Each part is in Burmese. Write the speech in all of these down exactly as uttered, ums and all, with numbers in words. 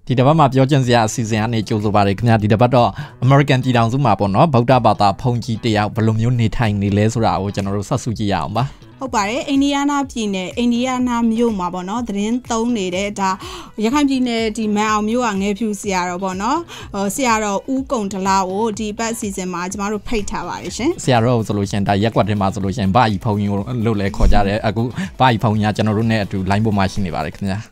ဒီတစ်ပတ်မှာပြောချင်စရာအစီအစဉ်အနေကြိုဆိုပါရခင်ဗျာဒီတစ်ပတ်တော့ American ပြည်ထောင်စုမှာပေါ့နော်ဗုဒ္ဓဘာသာဘုန်းကြီးတယောက်ဘယ်လိုမျိုးနေထိုင်နေလဲဆိုတာကိုကျွန်တော်တို့ဆက်စုကြည့်ရအောင်ပါဟုတ်ပါတယ်အိန္ဒိယနာပြည်နယ်အိန္ဒိယနာမြို့မှာပေါ့နော်သတင်းသုံးနေတဲ့ဒါရခိုင်ပြည်နယ်ဒီမန်အောင်မြို့ကငယ်ဖြူဆရာတော်ပေါ့နော်ဟိုဆရာတော်ဦးကုံတလာကိုဒီပတ်အစီအစဉ်မှာကျမတို့ဖိတ်ထားပါတယ်ရှင်ဆရာတော်ဆိုလို့ရှင်ဒါရက်ကွက်တင်မှာဆိုလို့ရှင်ဘာကြီးဖုန်းကြီးလို့လည်းခေါ်ကြတယ်အခုဘာကြီးဖုန်းကြီးကကျွန်တော်တို့နဲ့အတူ line ပေါ်မှာရှိနေပါတယ်ခင်ဗျာ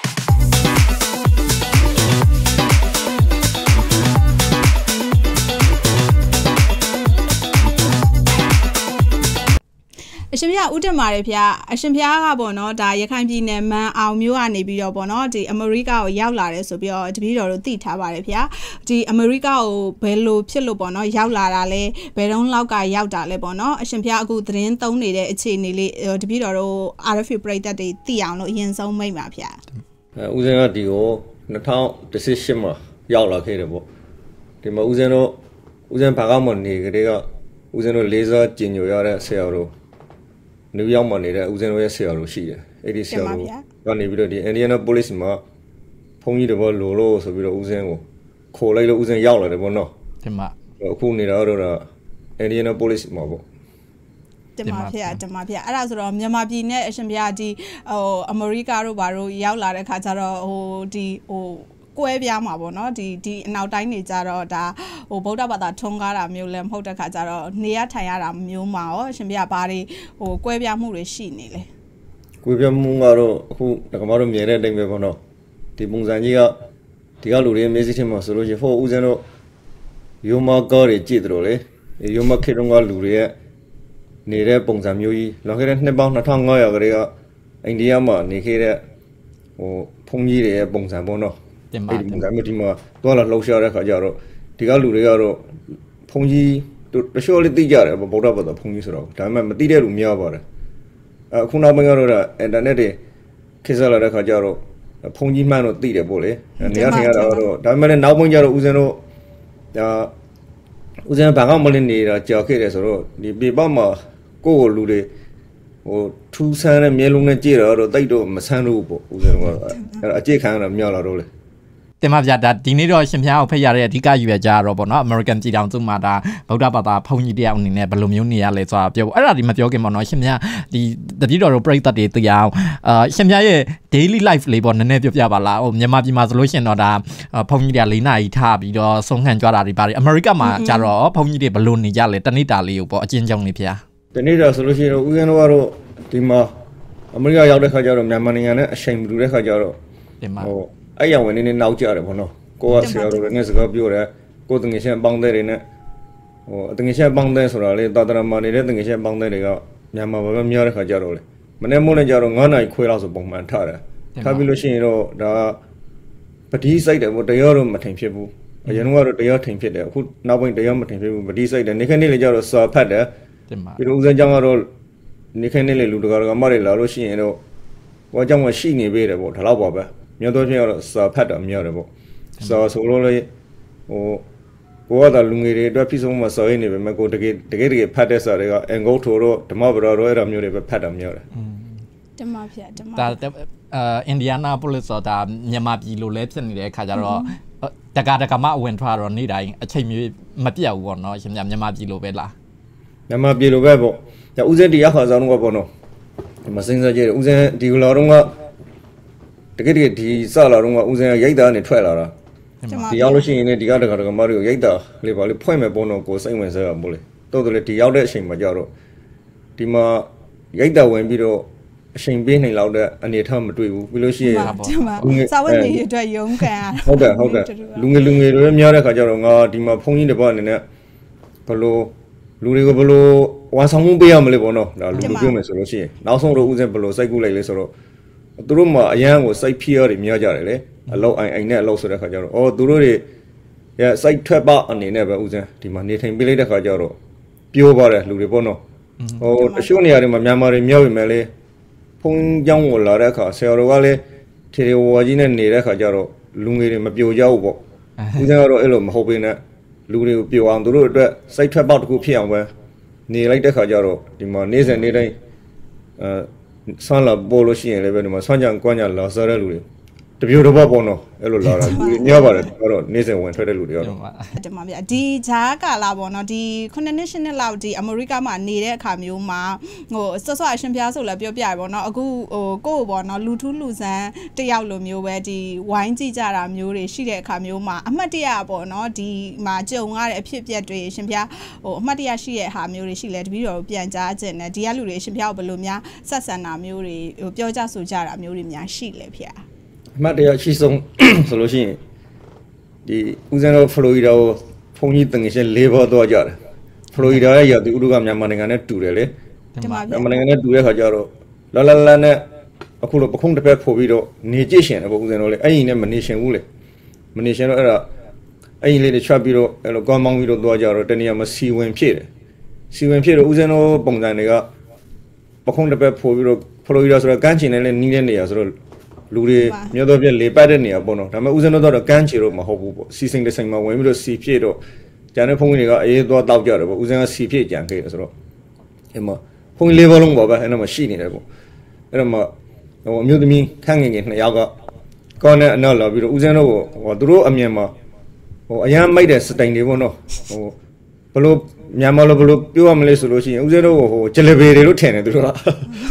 အရှင်ဖျားဦးတက်ပါတယ်ဖျားအရှင်ဖျားကပေါ့နော်ဒါရခိုင်ပြည်နယ်မန်အောင်မျိုးကနေပြီးတော့ပေါ့နော်ဒီအမေရိကကိုရောက်လာတယ်ဆိုပြီးတော့တပည့်တော်တို့သိထားပါတယ်ဖျားဒီအမေရိကကိုဘယ်လိုဖြစ်လို့ပေါ့နော်ရောက်လာတာလဲဘယ်တုန်းလောက်ကရောက်တာလဲပေါ့နော်အရှင်ဖျားအခုသတင်းသုံးနေတဲ့အခြေအနေလေးတပည့်တော်တို့ R F A ပရိသတ်တွေသိအောင်လို့အရင်ဆုံးမိတ်ပါဖျားအဲဦးဇင်းကဒီကို၂၀၁၈မှာရောက်လာခဲ့တယ်ပေါ့ဒီမှာဦးဇင်းတို့ဦးဇင်းဘာကမှနေကြတဲ့ကဦးဇင်းတို့လေးစားကျင်ညိုရတဲ့ဆရာတော်နယူးယောက်မှာနေတဲ့ဦးဇင်းတို့ရဲ့ဆရာတော်ရှိတယ်အဲ့ဒီဆရာတော်ကနေပြီးတော့ဒီ Indianapolis မှာဘုန်းကြီးတွေဘောလိုလို့ဆိုပြီးတော့ဦးဇင်းကိုခေါ်လိုက်လို့ဦးဇင်းရောက်လာတယ်ပေါ့နော်တင်ပါအခုနေတာတော့ Indianapolis မှာပေါ့တင်ပါဖေတင်ပါဖေအဲ့ဒါဆိုတော့မြန်မာပြည်နဲ့အရှင်ဘုရားဒီဟိုအမေရိကတို့ဘာတို့ရောက်လာတဲ့ခါကျတော့ဟိုဒီဟိုကွဲပြားမှာပေါ့နော်ဒီဒီအနောက်တိုင်းနေကြတော့ဒါဟိုဗုဒ္ဓဘာသာထွန်းကားတာမျိုးလည်းမဟုတ်တဲ့ခါကျတော့နေရထိုင်ရတာမျိုးမှာရောအရှင်ပြဘာတွေဟိုကွဲပြားမှုတွေရှိနေလဲကွဲပြားမှုကတော့အခုဒကမတို့မြင်တဲ့အတိုင်းပဲပေါ့နော်ဒီပုံစံကြီးကဒီကလူတွေမျက်စိထဲမှာဆိုလို့ရှိရင်ဟိုဦးဇင်းတို့ယုံမကားတွေကြည့်တယ်လို့လေယုံမခေတုံးကလူတွေရဲ့နေတဲ့ပုံစံမျိုးကြီးလောခဲ့တဲ့နှစ်ပေါင်း၂၅၀၀ကလေးကအိန္ဒိယမှာနေခဲ့တဲ့ဟိုဘုန်းကြီးတွေရဲ့ပုံစံပေါ့နော်တင်ပါတင်ပါဒီမှာတော့လာလှုပ်ရှားတဲ့ခါကျတော့ဒီကလူတွေကတော့ဘုန်းကြီးတို့တချို့လေးသိကြတယ်ဗုဒ္ဓဘာသာဘုန်းကြီးဆိုတော့ဒါပေမဲ့မသိတဲ့လူများပါတယ်အခုနောက်ပိုင်းကတော့အင်တာနက်တွေခေတ်စားလာတဲ့ခါကျတော့ဘုန်းကြီးမှန်းတော့သိတယ်ပေါ့လေနေရာထိုင်ရတာတော့ဒါပေမဲ့နောက်ပိုင်းကျတော့ဦးဇင်းတို့ဒါဦးဇင်းဘာမှမလုပ်နေတာကြောက်ခဲ့တယ်ဆိုတော့ဒီပေပမှာကိုယ့်ကိုလူတွေဟိုထူးဆန်းတဲ့မျက်လုံးနဲ့ကြည့်တော့တိတ်တော့မဆန်းလို့ပေါ့ဦးဇင်းတို့ကတော့အဲ့အကြိတ်ခံရတာမြောက်လာတော့လေတင်ပါဗျာဒါဒီနေ့တော့ရှင်ဖျားကိုဖိတ်ရတဲ့အဓိကယူရကြတော့ပေါ့နော် American ပြည်ထောင်စုမှာဒါဗုဒ္ဓဘာသာဘုန်းကြီးတယောက်အနေနဲ့ဘယ်လိုမျိုးနေရလဲဆိုတာပြောအဲ့ဒါဒီမပြောခင်ပေါ့နော်ရှင်ဖျားဒီတတိတော်တို့ပရိသတ်တွေသိအောင်အာရှင်ဖျားရဲ့ daily life လေးပေါ့နည်းနည်းပြောပြပါလားဟိုမြန်မာပြည်မှာဆိုလို့ရှင်တော့ဒါဘုန်းကြီးတွေက၄နာရီထားပြီးတော့ဆုံးခန့်ကြွားတာတွေပါတယ် America မှာကြတော့ဘုန်းကြီးတွေဘယ်လိုနေကြလဲတနေ့တာလေးကိုပေါ့အချင်းချင်းနေဖျားတနေ့တာဆိုလို့ရှိရင်ဦးဇင်းတို့ကတော့ဒီမှာအမေရိကရောက်တဲ့ခါကျတော့မြန်မာနိုင်ငံနဲ့အချိန်မတူတဲ့ခါကျတော့တင်ပါဟိုအဲ့ရောင်ဝင်နေနေနောက်ကြတယ်ပေါ့နော်ကိုကဆရာတို့လည်းစကားပြောတယ်ကိုတငယ်ချင်းပေါင်းတဲ့တွေနဲ့ဟိုတငယ်ချင်းပေါင်းတဲ့ဆိုတာလေတာတရမာနေတဲ့တငယ်ချင်းပေါင်းတဲ့တွေကမြန်မာဘာပဲများတဲ့ခါကြတော့လေမနေ့မို့လည်းကြတော့၅နာရီခွဲလောက်ဆိုပုံမှန်ထားတယ်ထားပြီးလို့ရှိရင်တော့ဒါပတိစိုက်တယ်ပေါ့တရားတော့မထင်ဖြစ်ဘူးအရင်ကတော့တရားထင်ဖြစ်တယ်အခုနောက်ပိုင်းတရားမထင်ဖြစ်ဘူးပတိစိုက်တယ်နေ့ခင်းနေ့လည်းကြတော့စာဖတ်တယ်ပြီးတော့ဦးဇင်းကြောင့်ကတော့နေ့ခင်းနေ့လည်းလူတကာကမတွေလာလို့ရှိရင်တော့ဟိုအကြောင်းကရှိနေပေးတယ်ပေါ့ဒါတော့ပါပဲမြောက်တော့ချင်းကတော့စာဖတ်တာများတယ်ပေါ့စာဆိုလို့လေဟိုကိုကသာလူငယ်တွေအတွက်ဖြစ်ဆုံးမှာစာရင်းနေပဲမကိုတကယ်တကယ်တကယ်ဖတ်တဲ့စာတွေကအင်္ဂုတ်ထိုတော့ဓမ္မပဒတော့အဲ့ဒါမျိုးတွေပဲဖတ်တာများတယ်ဓမ္မဖြတ်ဓမ္မဒါအာအင်ဒီယာနာပိုလစ်ဆိုတာမြန်မာပြည်လိုလဲဖြစ်နေတဲ့အခါကျတော့တက္ကတက္ကမအဝင်ထွက်တော့နေ့တိုင်းအချိန်မျိုးမပြတ်ဘူးပေါ့နော်ရှင်မြန်မာပြည်လိုပဲလားမြန်မာပြည်လိုပဲပေါ့ဒါဦးစင်းတရားခါဆောင်တော့ပေါ့နော်ဒီမစင်းစားကြည့်ဦးစင်းဒီလာတော့ကတကယ်တကယ်ဒီစလာတော့ကဦးစင်းရိတ်သားနဲ့ထွက်လာတာဒီရောက်လို့ရှိရင်လည်းဒီကတကတကမတွေကိုရိတ်သားလေးပါလေးဖွင့်မယ်ပေါ့နော်ကိုစိတ်ဝင်စားရမို့လေတော်တော်လေးဒီရောက်တဲ့အချိန်မှာကြတော့ဒီမှာရိတ်သားဝင်ပြီးတော့အချိန်ပေးနေလောက်တဲ့အနေထားမတွေ့ဘူးပြီးလို့ရှိရင်စာဝတ်နေအတွက်ရုန်းကန်ရဟုတ်တယ်ဟုတ်တယ်လူငယ်လူငယ်တွေများတဲ့ခါကျတော့ငါဒီမှာဖုန်းကြီးတစ်ပတ်အနေနဲ့ဘလို့လူတွေကိုဘလို့ဝန်ဆောင်မှုပေးရမလဲပေါ့နော်ဒါလူလူပြောမယ်ဆိုလို့ရှိရင်နောက်ဆုံးတော့ဦးစင်းဘလို့စိတ်ကူးလိုက်လဲဆိုတော့သူတို့မှာအရန်ကိုစိတ်ဖိအားတွေများကြတယ်လေအလောက်အိုင်အိုင်နဲ့အလောက်ဆိုတဲ့ခါကျတော့အော်သူတို့တွေရဲ့စိတ်ထွက်ပါအနေနဲ့ပဲဦးစင်းဒီမှာနေထိုင်ပေးလိုက်တဲ့ခါကျတော့ပြောပါတယ်လူတွေပေါ့နော်ဟိုတချို့နေရာတွေမှာမြန်မာတွေမြောက်ပြီမဲ့လေဖုန်းကြောင်းကိုလာတဲ့အခါဆရာတော်ကလည်းထေရဝါကြီးနဲ့နေတဲ့ခါကျတော့လူငယ်တွေမပြိုကြဘူးပေါ့ဦးစင်းကတော့အဲ့လိုမဟုတ်ဘဲနဲ့လူတွေကိုပြိုအောင်သူတို့အတွက်စိတ်ထွက်ပေါက်တစ်ခုဖြစ်အောင်ပဲနေလိုက်တဲ့ခါကျတော့ဒီမှာနေ့စဉ်နေ့တိုင်းအဲဆွမ်းလာပို့လို့ရှိရင်လည်းပဲဒီမှာဆွမ်းကြံကွမ်းကြံလာစားတဲ့လူတွေတတပြိုတစ်ပတ်ပေါ့နော်အဲ့လိုလာတာညပါတယ်တော့နေ့စဉ်ဝင်ထွက်တဲ့လူတွေကတော့တင်ပါဗျာဒီဂျာကာလာပေါ့နော်ဒီခုနှစ်နှစ်ရှစ်နှစ်လောက်ဒီအမေရိကမှာနေတဲ့အခါမျိုးမှာဟိုစောစောအရှင်ဖျားဆိုလည်းပြောပြရပေါ့နော်အခုဟိုကိုယ့်ပေါ့နော်လူထူးလူဆန်းတယောက်လိုမျိုးပဲဒီဝိုင်းကြည့်ကြတာမျိုးတွေရှိတဲ့အခါမျိုးမှာအမှတ်တရပေါ့နော်ဒီမှာကြုံရတဲ့အဖြစ်အပျက်တွေရှင်ဖျားဟိုအမှတ်တရရှိတဲ့ဟာမျိုးတွေရှိလဲတပည့်တော်ပြန်ကြားခြင်းနဲ့ဒီကလူတွေရှင်ဖျားကိုဘယ်လိုများဆက်ဆံတာမျိုးတွေဟိုပြောကြဆိုကြတာမျိုးတွေများရှိလဲဖျားအမှတ်တရရှိဆုံးဆိုလို့ရှိရင်ဒီဦးဇင်းတို့ဖလိုရီဒါကိုဖုန်ကြီးတငယ်ချင်း၄ဘောတော့ကြတယ်ဖလိုရီဒါရဲ့ရာသီဥတုကမြန်မာနိုင်ငံနဲ့တူတယ်လေမြန်မာနိုင်ငံနဲ့တူတဲ့ခါကျတော့လာလာလာနဲ့အခုလိုပခုံးတစ်ဖက်ပို့ပြီးတော့နေကြည့်ရှင်တယ်ပေါ့ဦးဇင်းတို့လေအဲ့ရင်နဲ့မနေရှင်ဘူးလေမနေရှင်တော့အဲ့ဒါအဲ့ရင်လေးတွေချက်ပြီးတော့အဲ့လိုကောင်းမောင်းပြီးတော့သွားကြတော့တနေရာမှာစီဝင်ဖြစ်တယ်စီဝင်ဖြစ်တော့ဦးဇင်းတို့ပုံစံတွေကပခုံးတစ်ဖက်ပို့ပြီးတော့ဖလိုရီဒါဆိုတော့ကမ်းခြေနဲ့လည်းနီးတဲ့နေရာဆိုတော့လူတွေမျိုးတော့ပြလေပတ်တဲ့နေရာပေါ့နော်ဒါပေမဲ့ဦးဇင်းတို့တော့ကန်းချီတော့မဟုတ်ဘူးပေါ့စီစိန်တစ်စိန်မှာဝင်ပြီးတော့စီဖြစ်တော့ကျန်တဲ့ဖုန်းကြီးတွေကအေးသွားတောက်ကြတယ်ပေါ့ဦးဇင်းကစီဖြစ်ကြံခဲ့တယ်ဆိုတော့အဲ့မှာဖုန်းလေးဘောလုံးပေါ့ဗျအဲ့တော့မှရှိနေတယ်ပေါ့အဲ့တော့မှဟိုအမျိုးသမီးခန့်ငယ်ငယ်နှစ်ယောက်ကကောင်းတဲ့အနောက်လာပြီးတော့ဦးဇင်းတို့ဟိုသူတို့အမြင်မှာဟိုအရန်မိုက်တဲ့စတိုင်တွေပေါ့နော်ဟိုဘလို့မြန်မာလိုဘလို့ပြောရမလဲဆိုလို့ရှိရင်ဦးဇင်းတို့ဟိုဂျလေဘေတွေလို့ထင်တယ်သူတို့ကဟို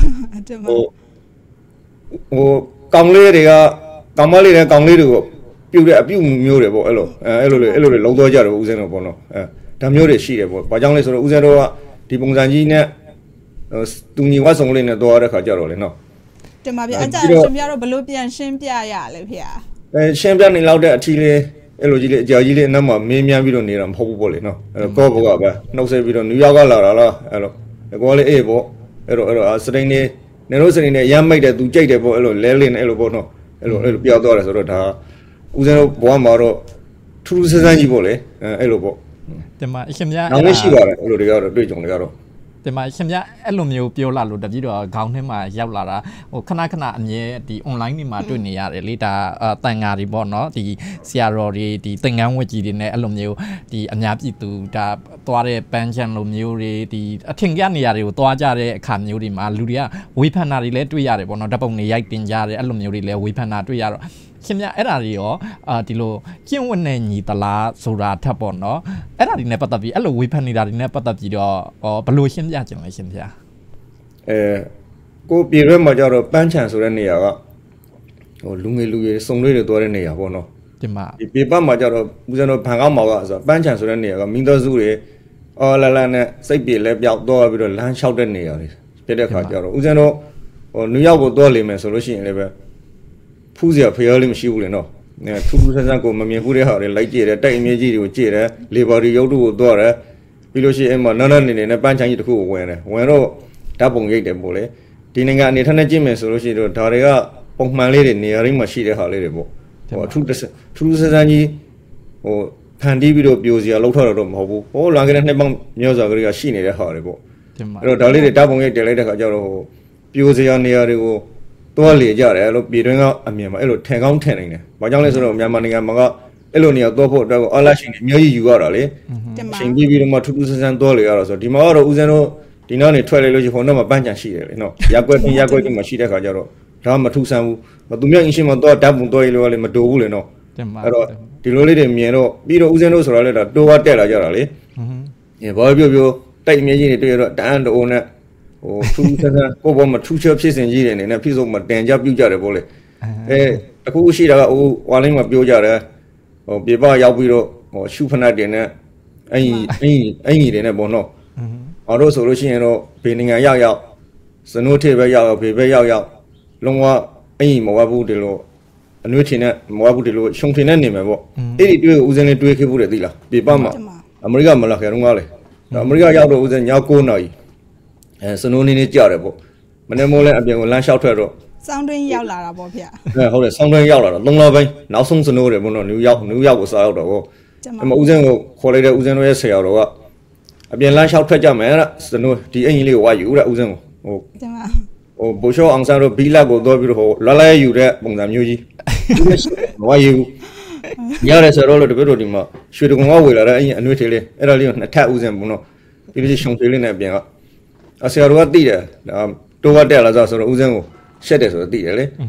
ဟိုကောင်းလေးတွေကကောင်းမလေးတွေကောင်းလေးတွေကိုပြုတ်တဲ့အပြုတ်မျိုးတွေပေါ့အဲ့လိုအဲအဲ့လိုလေအဲ့လိုလေလုံးသွားကြတယ်ဦးဇင်းတို့ပေါ့နော်အဲဒါမျိုးတွေရှိတယ်ပေါ့ဘာကြောင့်လဲဆိုတော့ဦးဇင်းတို့ကဒီပုံစံကြီးနဲ့တူညီဝတ်ဆောင်လေးနဲ့သွားရတဲ့ခါကြတော့လေနော်တင်ပါဗျအကြရှင်ပြတော့ဘလို့ပြန်ရှင်းပြရလဲဖေ။အဲရှင်းပြနေလောက်တဲ့အထီးလေးအဲ့လိုကြီးလေးအကြာကြီးလေးအနောက်မှာမင်းများပြီးတော့နေတာမဟုတ်ဘူးပေါ့လေနော်အဲ့တော့ကောဘောကပဲနှုတ်ဆက်ပြီးတော့နယူးယောက်ကလာတာလားအဲ့လိုကောလေးအေးပေါ့အဲ့တော့အဲ့တော့စတိန်နေနေလို့စနေနဲ့ရမ်းမိတ်တယ်သူကြိုက်တယ်ပေါ့အဲ့လိုလဲလင်းအဲ့လိုပေါ့နော်အဲ့လိုအဲ့လိုပြောက်သွားတယ်ဆိုတော့ဒါဦးဇင်းတို့ဘဝမှာတော့ထူးထူးဆန်းဆန်းကြီးပေါ့လေအဲ့လိုပေါ့တင်မအရှင်မြတ်နောက်လည်းရှိပါတယ်အဲ့လိုတွေကတော့တွေ့ကြုံတွေကတော့တင်မအရှင်မြတ်အဲ့လိုမျိုးပြောလာလို့တပည့်တော်ခေါင်းထဲမှာရောက်လာတာဟိုခဏခဏအမြဲဒီ online တွေမှာတွေ့နေရတယ်လေဒါတန်ဃာတွေပေါ့နော်ဒီဆရာတော်တွေဒီသင်္ကန်းဝတ်ကြီးတွေနဲ့အဲ့လိုမျိုးဒီအများပြည်သူဒါသွားတဲ့ပန်းချန်လိုမျိုးတွေဒီအထင်ကြီးနေရာတွေကိုသွားကြတဲ့အခါမျိုးတွေမှာလူတွေကဝေဖန်တာတွေလည်းတွေ့ရတယ်ပေါ့နော်ဓာတ်ပုံတွေရိုက်တင်ကြတယ်အဲ့လိုမျိုးတွေလည်းဝေဖန်တာတွေ့ရတော့ရှင်မြအဲ့ဒါတွေရောအာဒီလိုကျင့်ဝတ်နဲ့ညီတလားဆိုတာထပ်ပေါ့နော်အဲ့ဒါတွေနဲ့ပတ်သက်ပြီးအဲ့လိုဝေဖန်နေတာတွေနဲ့ပတ်သက်ပြီးတော့ဘယ်လိုရှင်းပြကြလဲရှင်ဗျာအဲကိုပြည်ရွက်မှာကြတော့ပန်းချန်ဆိုတဲ့နေရာကဟိုလူငယ်လူရွယ်စုံလေးတွေသွားတဲ့နေရာပေါ့နော်ဒီမှာဒီပြည်ပတ်မှာကြတော့ဦးဇင်းတို့ဖန်ကောက်မှာကဆိုပန်းချန်ဆိုတဲ့နေရာကမင်းတော်စုတွေအော်လာလာနဲ့စိတ်ပြေလဲပြောက်သွားပြီးတော့လမ်းလျှောက်တဲ့နေရာတွေပြတဲ့ခါကြတော့ဦးဇင်းတို့ဟိုနယူးယောက်ကိုသွားလိမ့်မယ်ဆိုလို့ရှိရင်လည်းပဲဖူးစရာဖျားလေးမရှိဘူးလေနော်အဲထူးထူးဆန်းဆန်းကိုမမြင်ဘူးတဲ့ဟာတွေလိုက်ကြည့်တယ်တိုက်အမြင့်ကြီးတွေကိုကြည့်တယ်လေဘာတွေရုပ်တုကိုသွားတယ်ပြီးလို့ရှိရင်အဲ့မှာနန်းနန်းနေနေနဲ့ပန်းချန်ကြီးတစ်ခုကိုဝင်တယ်ဝင်တော့ဓာတ်ပုံရိပ်တယ်ပေါ့လေဒီနိုင်ငံအနေထားနဲ့ကြည့်မယ်ဆိုလို့ရှိရင်တော့ဒါတွေကပုံမှန်လေးတွေနေရာရင်းမှာရှိတဲ့ဟာလေးတွေပေါ့ဟိုအထူးထူးထူးဆန်းဆန်းကြီးဟိုဖန်တီးပြီးတော့ပြိုစရာလောက်ထတော့မဟုတ်ဘူးဟိုလွန်ခဲ့တဲ့နှစ်ပေါင်းမျိုးစွာကလေးကရှိနေတဲ့ဟာတွေပေါ့အဲ့တော့ဒါလေးတွေဓာတ်ပုံရိပ်တင်လိုက်တဲ့ခါကျတော့ဟိုပြိုစရာနေရာတွေကိုသွားလေကြတယ်အဲ့လိုပြည်တွင်းကအမြင်မှာအဲ့လိုထင်ကောင်းထင်နေတယ်။ဘာကြောင့်လဲဆိုတော့မြန်မာနိုင်ငံမှာကအဲ့လိုနေရာသွားဖို့အတွက်ကိုအလားရှင်နေအများကြီးယူရတာလေ။ရှင်ပြီးပြီးတော့မှထူးထူးဆန်းဆန်းသွားလေရတာဆိုတော့ဒီမှာကတော့ဦးဇင်းတို့ဒီနောက်နေထွက်လေလို့ရှိရင်ဟိုနောက်မှာပန်းချန်ရှိတယ်လေနော်။ရက်ွက်ပြီးရက်ွက်ပြီးမှရှိတဲ့ခါကျတော့ဒါမှမထူးဆန်းဘူး။သူများအင်းရှင်မှာသွားဓာတ်ပုံသွားရလို့လည်းမတိုးဘူးလေနော်။အဲ့တော့ဒီလိုလေးတွေမြင်တော့ပြီးတော့ဦးဇင်းတို့ဆိုတာလည်းဒါတိုးဝတက်လာကြတာလေ။အင်းဘာပြောပြောတိုက်အမြင့်ကြီးတွေတွေ့ရတော့တန်းတိုးနဲ့ဟိုထူးဆန်းဆန်းကိုဘောမှာထူးချွဖြစ်စဉ်ကြီးတွေနေနဲ့ဖြစ်ဆုံးမှာတန်ကြပြုတ်ကြတယ်ပေါ့လေအဲအခုရှိတာကဟိုဝါလိမ့်မှာပြောကြတယ်ဟိုပြေပရောက်ပြီးတော့ဟိုရှုဖနတ်တင်နဲ့အင်အင်အင်ကြီးတွေနဲ့ပေါ့နော်အော်တို့ဆိုလို့ရှိရင်တော့ဘေနိုင်ငံရောက်ရောက်စနိုးထေပဲရောက်ရောက်ဘေပဲရောက်ရောက်လုံးဝအင်ကြီးမဝဘူးဒီလိုအနှွေးထင်နဲ့မဝဘူးဒီလိုရှုံထင်နဲ့နေမယ်ပေါ့အဲ့ဒီတွေ့ဦးစင်းလေးတွေးခဲ့ဘူးတယ်သိလားပြေပမှာအမေရိကမလာခဲ့တော့ငါလေအမေရိကရောက်တော့ဦးစင်းည၉နာရီအဲစနိုးနေနေကြတယ်ပေါ့မနေ့မိုးလဲအပြင်ကိုလမ်းလျှောက်ထွက်တော့စောင်းတွင်းရောက်လာတာပေါ့ဗျအဲဟုတ်တယ်စောင်းတွင်းရောက်လာတော့သုံးလပိုင်းနောက်ဆုံးစနိုးတယ်ပေါ့နော်နယူးယောက်နယူးယောက်ကိုစားရောက်တော့ပေါ့အမဦးစင်းကိုခေါ်လိုက်တဲ့ဦးစင်းတို့ရဲ့ဆရာတော်ကအပြင်လမ်းလျှောက်ထွက်ကြမယ်တဲ့စနိုးဒီအင်ကြီးလေးကိုဝါယူတဲ့ဦးစင်းကိုဟိုတင်ပါဟိုဘိုရှောအောင်ဆန်းတို့ဘီလက်ကိုသွားပြီးတော့ဟိုလာလာယူတဲ့ပုံစံမျိုးကြီးမဝါယူရတယ်ဆိုတော့လို့တပည့်တော်ဒီမှာရွှေတကုံကဝေလာတဲ့အင်အနှွေးထေးလေးအဲ့ဒါလေးကိုနှစ်ထပ်ဦးစင်းပေါ့နော်ပြီးလို့ရှုံသေးလေးနဲ့အပြင်ကအဆရာတော်ကသိတယ်ဒါတိုးဝတ်တက်လာဆိုတော့ဦးစင်းကိုရှက်တယ်ဆိုတော့သိတယ်လေ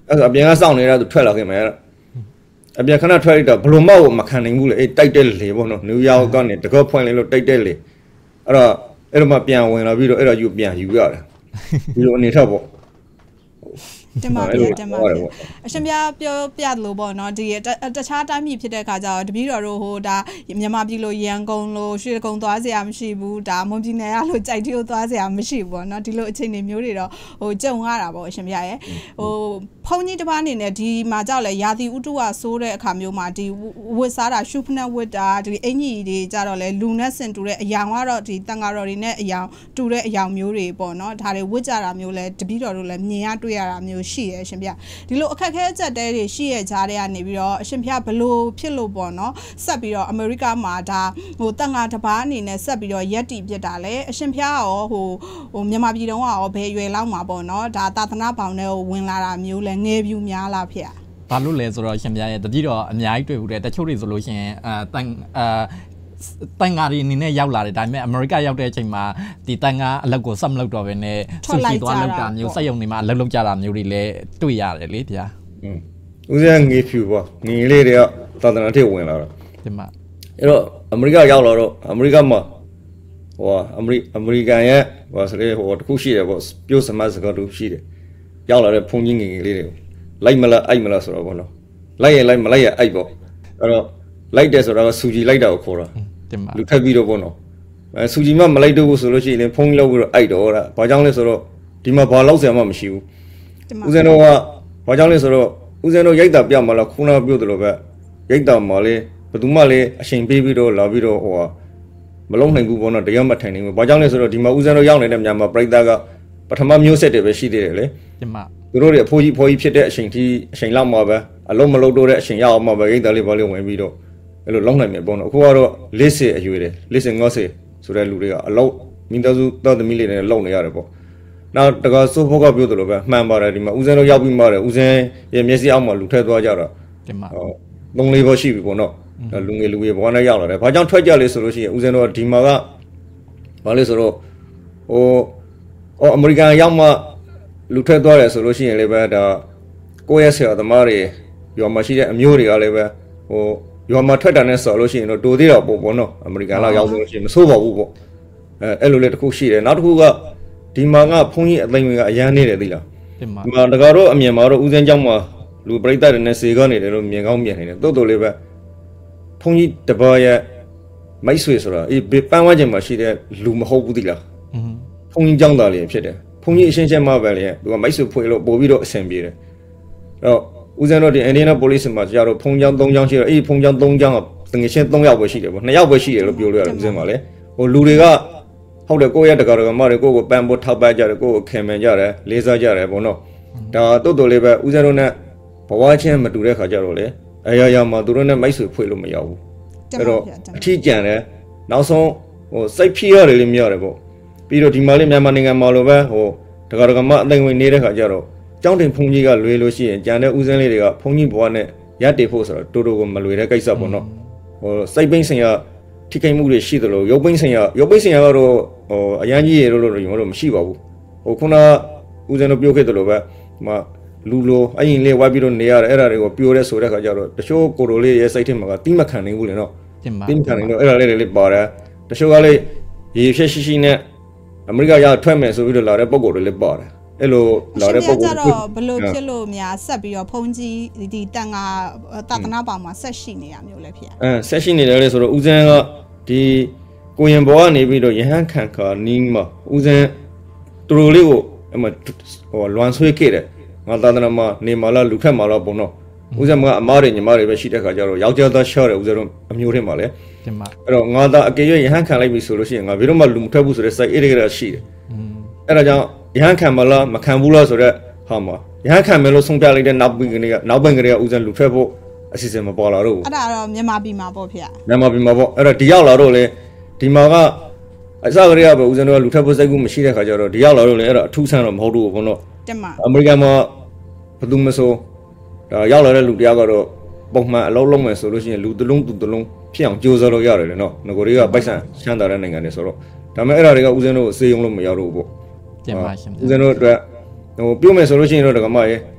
အဲ့အပြင်ကစောင့်နေတာသူထွက်လာခင်မယ်အပြင်ခဏထွက်လိုက်တော့ဘလို့မောက်မခံနိုင်ဘူးလေအဲ့တိုက်တဲ့လေပေါ့နော်နယူးယောက်ကနေတကောဖွင့်လိုက်လို့တိုက်တဲ့လေအဲ့တော့အဲ့တော့မှပြန်ဝင်လာပြီးတော့အဲ့တော့ယူပြန်ယူရတယ်ဒီလိုအနေထားပေါ့တင်ပါဗျာတင်ပါဗျာအရှင်ပြပြောပြလို့ပေါ့နော်ဒီတခြားတိုင်းပြည်ဖြစ်တဲ့ခါကျတော့တပည့်တော်တို့ဟိုဒါမြန်မာပြည်လိုရန်ကုန်လိုရွှေကုန်းသွားစရာမရှိဘူးဒါမွန်ပြည်နယ်ကလိုကြိုက်တီကိုသွားစရာမရှိဘူးပေါ့နော်ဒီလိုအခြေအနေမျိုးတွေတော့ဟိုကြုံရတာပေါ့အရှင်ပြရဲ့ဟိုဖုန်းကြီးတစ်ပါးအနေနဲ့ဒီမှာကြောက်လဲရာသီဥတုကဆိုးတဲ့အခါမျိုးမှာဒီဝတ်စားတာရှုဖနက်ဝတ်တာဒီအင်ကြီးတွေကြတော့လဲလူနဲ့ဆင်တူတဲ့အယောင်ကတော့ဒီတန်ဃာတော်တွေနဲ့အယောင်တူတဲ့အယောင်မျိုးတွေပေါ့နော်ဒါတွေဝတ်ကြတာမျိုးလဲတပည့်တော်တို့လည်းမြင်ရတွေ့ရတာမျိုးရှိရဲ့အရှင်ပြဒီလိုအခက်ခဲအကျက်တဲတွေရှိရဲ့ကြားထဲကနေပြီးတော့အရှင်ပြဘလို့ဖြစ်လို့ပေါ့နော်ဆက်ပြီးတော့အမေရိကမှာဒါဟိုတန်ဃာတစ်ပါးအနေနဲ့ဆက်ပြီးတော့ရက်တီပြစ်တာလဲအရှင်ပြရောဟိုဟိုမြန်မာပြည်တော်ကရောဘယ်ရွယ်လောက်မှာပေါ့နော်ဒါသာသနာပေါင်းနဲ့ဝင်လာတာမျိုးလဲငယ်ပြူများလားဖေဘာလို့လဲဆိုတော့ရှင်ပြရဲ့တတိတော့အများကြီးတွေ့ဘူးတဲ့တချို့တွေဆိုလို့ရှိရင်အဲတန်အဲတန်ဃာတွေအနေနဲ့ရောက်လာတယ်ဒါပေမဲ့အမေရိကရောက်တဲ့အချိန်မှာဒီတန်ဃာအလုပ်ကိုဆက်မလုပ်တော့ဘဲနဲ့ဆူချီသွားလောက်တာမျိုးစက်ရုံတွေမှာအလုပ်လုပ်ကြတာမျိုးတွေလည်းတွေ့ရတယ်လေဗျာอืมဦးဇင်းငေးဖြူပေါ့ငေးလေးတွေကသာသနာထည့်ဝင်လာတော့ဒီမှာအဲ့တော့အမေရိကရောက်လာတော့အမေရိကမှာဟိုအမေရိအမေရိကန်ရဲ့ဟိုဆိုလေဟိုတခုရှိတယ်ပေါ့ပြိုးစမတ်စကားတူရှိတယ်ရောက်လာတဲ့ဖုန်ကြီးငေးငေးလေးတွေလိုက်မလားအိုက်မလားဆိုတော့ဘောနော်လိုက်ရင်လိုက်မလိုက်ရင်အိုက်ပေါ့အဲ့တော့လိုက်တယ်ဆိုတော့စူဂျီလိုက်တာကိုခေါ်တာလူထပ်ပြီးတော့ပေါ့နော်အဲစူဂျီမမလိုက်တော့ဘူးဆိုလို့ရှိရင်ဖုန်းလောက်ပြီးတော့အိုက်တော့တာဘာကြောင့်လဲဆိုတော့ဒီမှာဘာလောက်ဆရာမှမရှိဘူးဦးဇင်းတို့ကဘာကြောင့်လဲဆိုတော့ဦးဇင်းတို့ရိတ်တာပြမလားခုနကပြောသလိုပဲရိတ်တာမှာလေဘယ်သူမှလည်းအချိန်ပေးပြီးတော့လာပြီးတော့ဟိုဟာမလုံးနိုင်ဘူးပေါ့နော်တရားမထိုင်နိုင်ဘူးဘာကြောင့်လဲဆိုတော့ဒီမှာဦးဇင်းတို့ရောက်နေတဲ့မြန်မာပရိသတ်ကပထမမျိုးဆက်တွေပဲရှိသေးတယ်လေဒီမှာသူတို့တွေအဖိုးကြီးဖိုးကြီးဖြစ်တဲ့အချိန်ထိအချိန်လောက်မှာပဲအလုံးမလုံးတော့တဲ့အချိန်ရအောင်မှာပဲရိတ်တာလေးဘာလေးဝင်ပြီးတော့အဲ့လိုလုံးနိုင်မယ်ပေါ့နော်အခုကတော့လေးဆယ်အရွယ်တယ်လေးဆယ်ငါးဆယ်ဆိုတဲ့လူတွေကအလောက်မင်းသားစုတော်သမီးလေးတွေလုံနေရတယ်ပေါ့နောက်တကယ်စိုးဖို့ကပြောသလိုပဲမှန်ပါတယ်ဒီမှာဦးဇင်းတို့ရောက်ပြီးမှတယ်ဦးဇင်းရဲ့မျက်စိအောက်မှာလူထည့်သွားကြတာဒီမှာဟောသုံးလေးဘောရှိပြီပေါ့နော်လူငယ်လူငယ်ဘောနဲ့ရောက်လာတယ်ဘာကြောင့်ထွက်ကြလဲဆိုလို့ရှိရင်ဦးဇင်းတို့ကဒီမှာကဘာလဲဆိုတော့ဟိုအော်အမေရိကန်ရောက်မှလူထည့်သွားတယ်ဆိုလို့ရှိရင်လည်းပဲဒါကိုယ့်ရဲ့ဆရာသမားတွေရောမှာရှိတဲ့အမျိုးတွေကလည်းပဲဟိုရွာမှာထွက်တာနဲ့ဆိုလို့ရှိရင်တော့တိုသေးတော့ပေါ့ပေါ့နော်အမေရိကန်လောက်ရောက်လို့ရှိရင်မဆိုးပါဘူးပေါ့အဲအဲ့လိုလေးတစ်ခုရှိတယ်နောက်တစ်ခုကဒီမှာကဘုန်းကြီးအသိဉာဏ်ကအရန်နေတယ်သိလားဒီမှာဒီမှာတကားတော့အမြင်မှာတော့ဦးစင်းကျောင်းမှာလူပြိတ္တတွေနဲ့စေကောနေတယ်လို့မြင်ကောင်းမြင်နေတယ်တိုးတိုးလေးပဲဘုန်းကြီးတပါးရဲ့မိတ်ဆွေဆိုတာအေးပန်းဝန်းကျင်မှာရှိတဲ့လူမဟုတ်ဘူးသိလားဘုန်းကြီးကျောင်းသားလေးဖြစ်တယ်ဘုန်းကြီးအရှင်းရှင်းမှပဲလေသူကမိတ်ဆွေဖွေလို့ပို့ပြီးတော့အဆင်ပြေတယ်အဲ့တော့ဦးဇင်းတို့ဒီ Indiana Police မှာကြာတော့ဖုံကြောင်းသုံးကြောင်းရှိတော့အေးဖုံကြောင်းသုံးကြောင်းကတငယ်ချင်းသုံးယောက်ပဲရှိတယ်ပေါ့နှစ်ယောက်ပဲရှိတယ်လို့ပြောလို့ရတယ်ဦးဇင်းမှာလေဟိုလူတွေကဟုတ်တယ်ကိုယ့်ရဲ့တကားတကားမတွေကိုကိုပန်ဖို့ထောက်ပံ့ကြတယ်ကိုကိုခင်မင်ကြတယ်လေးစားကြတယ်ပေါ့နော်ဒါတိုးတိုးလေးပဲဦးဇင်းတို့နဲ့ဘဝချင်းမတူတဲ့ခါကြတော့လေအရာရာမှာသူတို့နဲ့မိတ်ဆွေဖွေလို့မရဘူးအဲ့တော့အထီးကျန်တယ်နောက်ဆုံးဟိုစိတ်ဖြီးရတယ်လေးမရတယ်ပေါ့ပြီးတော့ဒီမှာလေးမြန်မာနိုင်ငံမှာလိုပဲဟိုတကားတကားမအသိဝင်နေတဲ့ခါကြတော့ကျောင်းတင်ဖုန်ကြီးကလွေလို့ရှိရင်ကြံတဲ့ဦးစင်းလေးတွေကဖုန်ကြီးဘွားနဲ့ရက်တေဖို့ဆိုတော့တိုးတိုးကမလွေတဲ့ကိစ္စပေါ့နော်ဟိုစိတ်ပိန်းစင်ရထိခိုက်မှုတွေရှိသလိုရုပ်ပိန်းစင်ရရုပ်ပိန်းစင်ရကတော့ဟိုအရန်ကြီးရေလို့လို့ကျွန်တော်တို့မရှိပါဘူးဟိုခုနဦးစင်းတို့ပြောခဲ့သလိုပဲဟိုလူလိုအရင်လေးဝိုက်ပြီးတော့နေရတယ်အဲ့ဒါတွေကိုပြောရဲဆိုတဲ့ခါကျတော့တချို့ကိုရိုလေးရဲ့စိတ်ထဲမှာကတိမခံနိုင်ဘူးလေနော်တိမခံနိုင်တော့အဲ့ဒါလေးတွေလေးပါတယ်တချို့ကလေးရေဖြက်ရှိရှိနဲ့အမေရိကရောက်ထွက်မယ်ဆိုပြီးတော့လာတဲ့ပုံကိုယ်တွေလေးပါတယ်အဲ့လိုလာတဲ့ပုံကိုကျတော့ဘလို့ဖြစ်လို့များဆက်ပြီးတော့ဖုန်ကြီးဒီတန်ကတာသနာပေါင်းမှာဆက်ရှိနေရမျိုးလဲဖြစ်အဲဆက်ရှိနေတယ်လေဆိုတော့ဦးဇင်းကဒီကိုရင်ဘောကနေပြီးတော့ရဟန်းခံခါနင်းမှာဦးဇင်းတူတူလေးကိုအမဟိုလွန်ဆွေးခဲ့တယ်ငါသာသနာမှာနေမှာလားလူခက်မှာလားပုံတော့ဦးဇင်းကအမားတွေညီမတွေပဲရှိတဲ့ခါကျတော့ယောက်ျားသားရှော့တယ်ဦးဇင်းတို့အမျိုးထင်ပါလေတင်ပါအဲ့တော့ငါသာအကေရရဟန်းခံလိုက်ပြီဆိုလို့ရှိရင်ငါဘယ်တော့မှလူမထွက်ဘူးဆိုတဲ့စိတ်အေးရရှိတယ်အဲ့ဒါကြောင့်ရဟန်းခံမလားမခံဘူးလားဆိုတော့ဟာမှာရဟန်းခံမယ်လို့ဆုံးဖြတ်လိုက်တဲ့နောက်ပင်ကနေကနောက်ပင်ကလေးကဦးဇင်းလူထွက်ဖို့အစီအစဉ်မပေါ်လာတော့ဘူးအဲ့ဒါတော့မြန်မာပြည်မှာပေါ့ဖေ။မြန်မာပြည်မှာပေါ့အဲ့တော့ဒီရောက်လာတော့လေဒီမှာကအစကတည်းကပဲဦးဇင်းတို့ကလူထွက်ဖို့စိတ်ကူးမရှိတဲ့ခါကျတော့ဒီရောက်လာတော့လေအဲ့တော့အထူးဆန်းတော့မဟုတ်ဘူးဘောနော်တင်ပါအမေရိကန်မှာဘယ်သူမဆိုဒါရောက်လာတဲ့လူတရားကတော့ပုံမှန်အလုံးလုံးမယ်ဆိုလို့ရှိရင်လူတစ်လုံးသူတစ်လုံးဖြစ်အောင်ကြိုးစားလို့ရတယ်လေနော်ငကိုတွေကပိုက်ဆံရှမ်းတာတဲ့နိုင်ငံတွေဆိုတော့ဒါပေမဲ့အဲ့ဒါတွေကဦးဇင်းတို့အစေယုံလို့မရတော့ဘူးပေါ့တင်ပါရှင်ဦးဇင်းတို့အတွက်ဟိုပြုတ်မယ်ဆိုလို့ရှိရင်တော့ဒကမရေ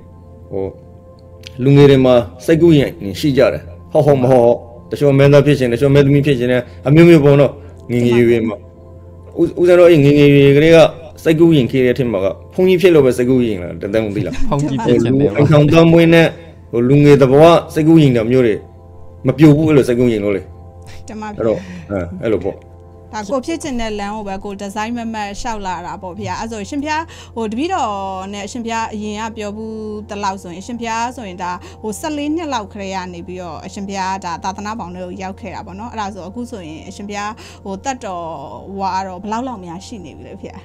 ဟိုလူငယ်တွေမှာစိတ်ကူးရင်ရှိကြတယ်ဟောဟောမဟောတချို့မင်းသားဖြစ်ရှင်တချို့မင်းသမီးဖြစ်ရှင်နဲ့အမျိုးမျိုးပေါ့နော်ငငယ်ရွယ်မှာဦးဇင်းတို့ငငယ်ရွယ်ကလေးကစိတ်ကူးရင်ခေတဲ့ထင်မှာကဖုန်ကြီးဖြစ်လို့ပဲစိတ်ကူးရင်လားတန်တန်မသိလားဖုန်ကြီးဖြစ်ရှင်တယ်အကောင်တော်မွေးနဲ့ဟိုလူငယ်တဘောစိတ်ကူးရင်တော့မျိုးတွေမပြိုဘူးအဲ့လိုစိတ်ကူးရင်လို့လေတမအဲ့တော့အဲအဲ့လိုပေါ့ဒါကိုဖြစ်ချင်တဲ့လမ်းကိုပဲကိုဒီဇိုင်းမမတ်ရှောက်လာတာပေါ့ဗျာအဲ့ဆိုရှင်ဖျားဟိုတပည့်တော်နဲ့ရှင်ဖျားအရင်ကပြောဘူးတလောက်ဆိုရင်ရှင်ဖျားဆိုရင်ဒါဟို၁၄နှစ်လောက်ခရေကနေပြီးတော့အရှင်ဖျားဒါသာသနာပေါင်းတွေကိုရောက်ခဲ့တာပေါ့နော်အဲ့ဒါဆိုအခုဆိုရင်အရှင်ဖျားဟိုတတ်တော်ဝါတော့ဘယ်လောက်လောက်များရှိနေပြီလဲဖေ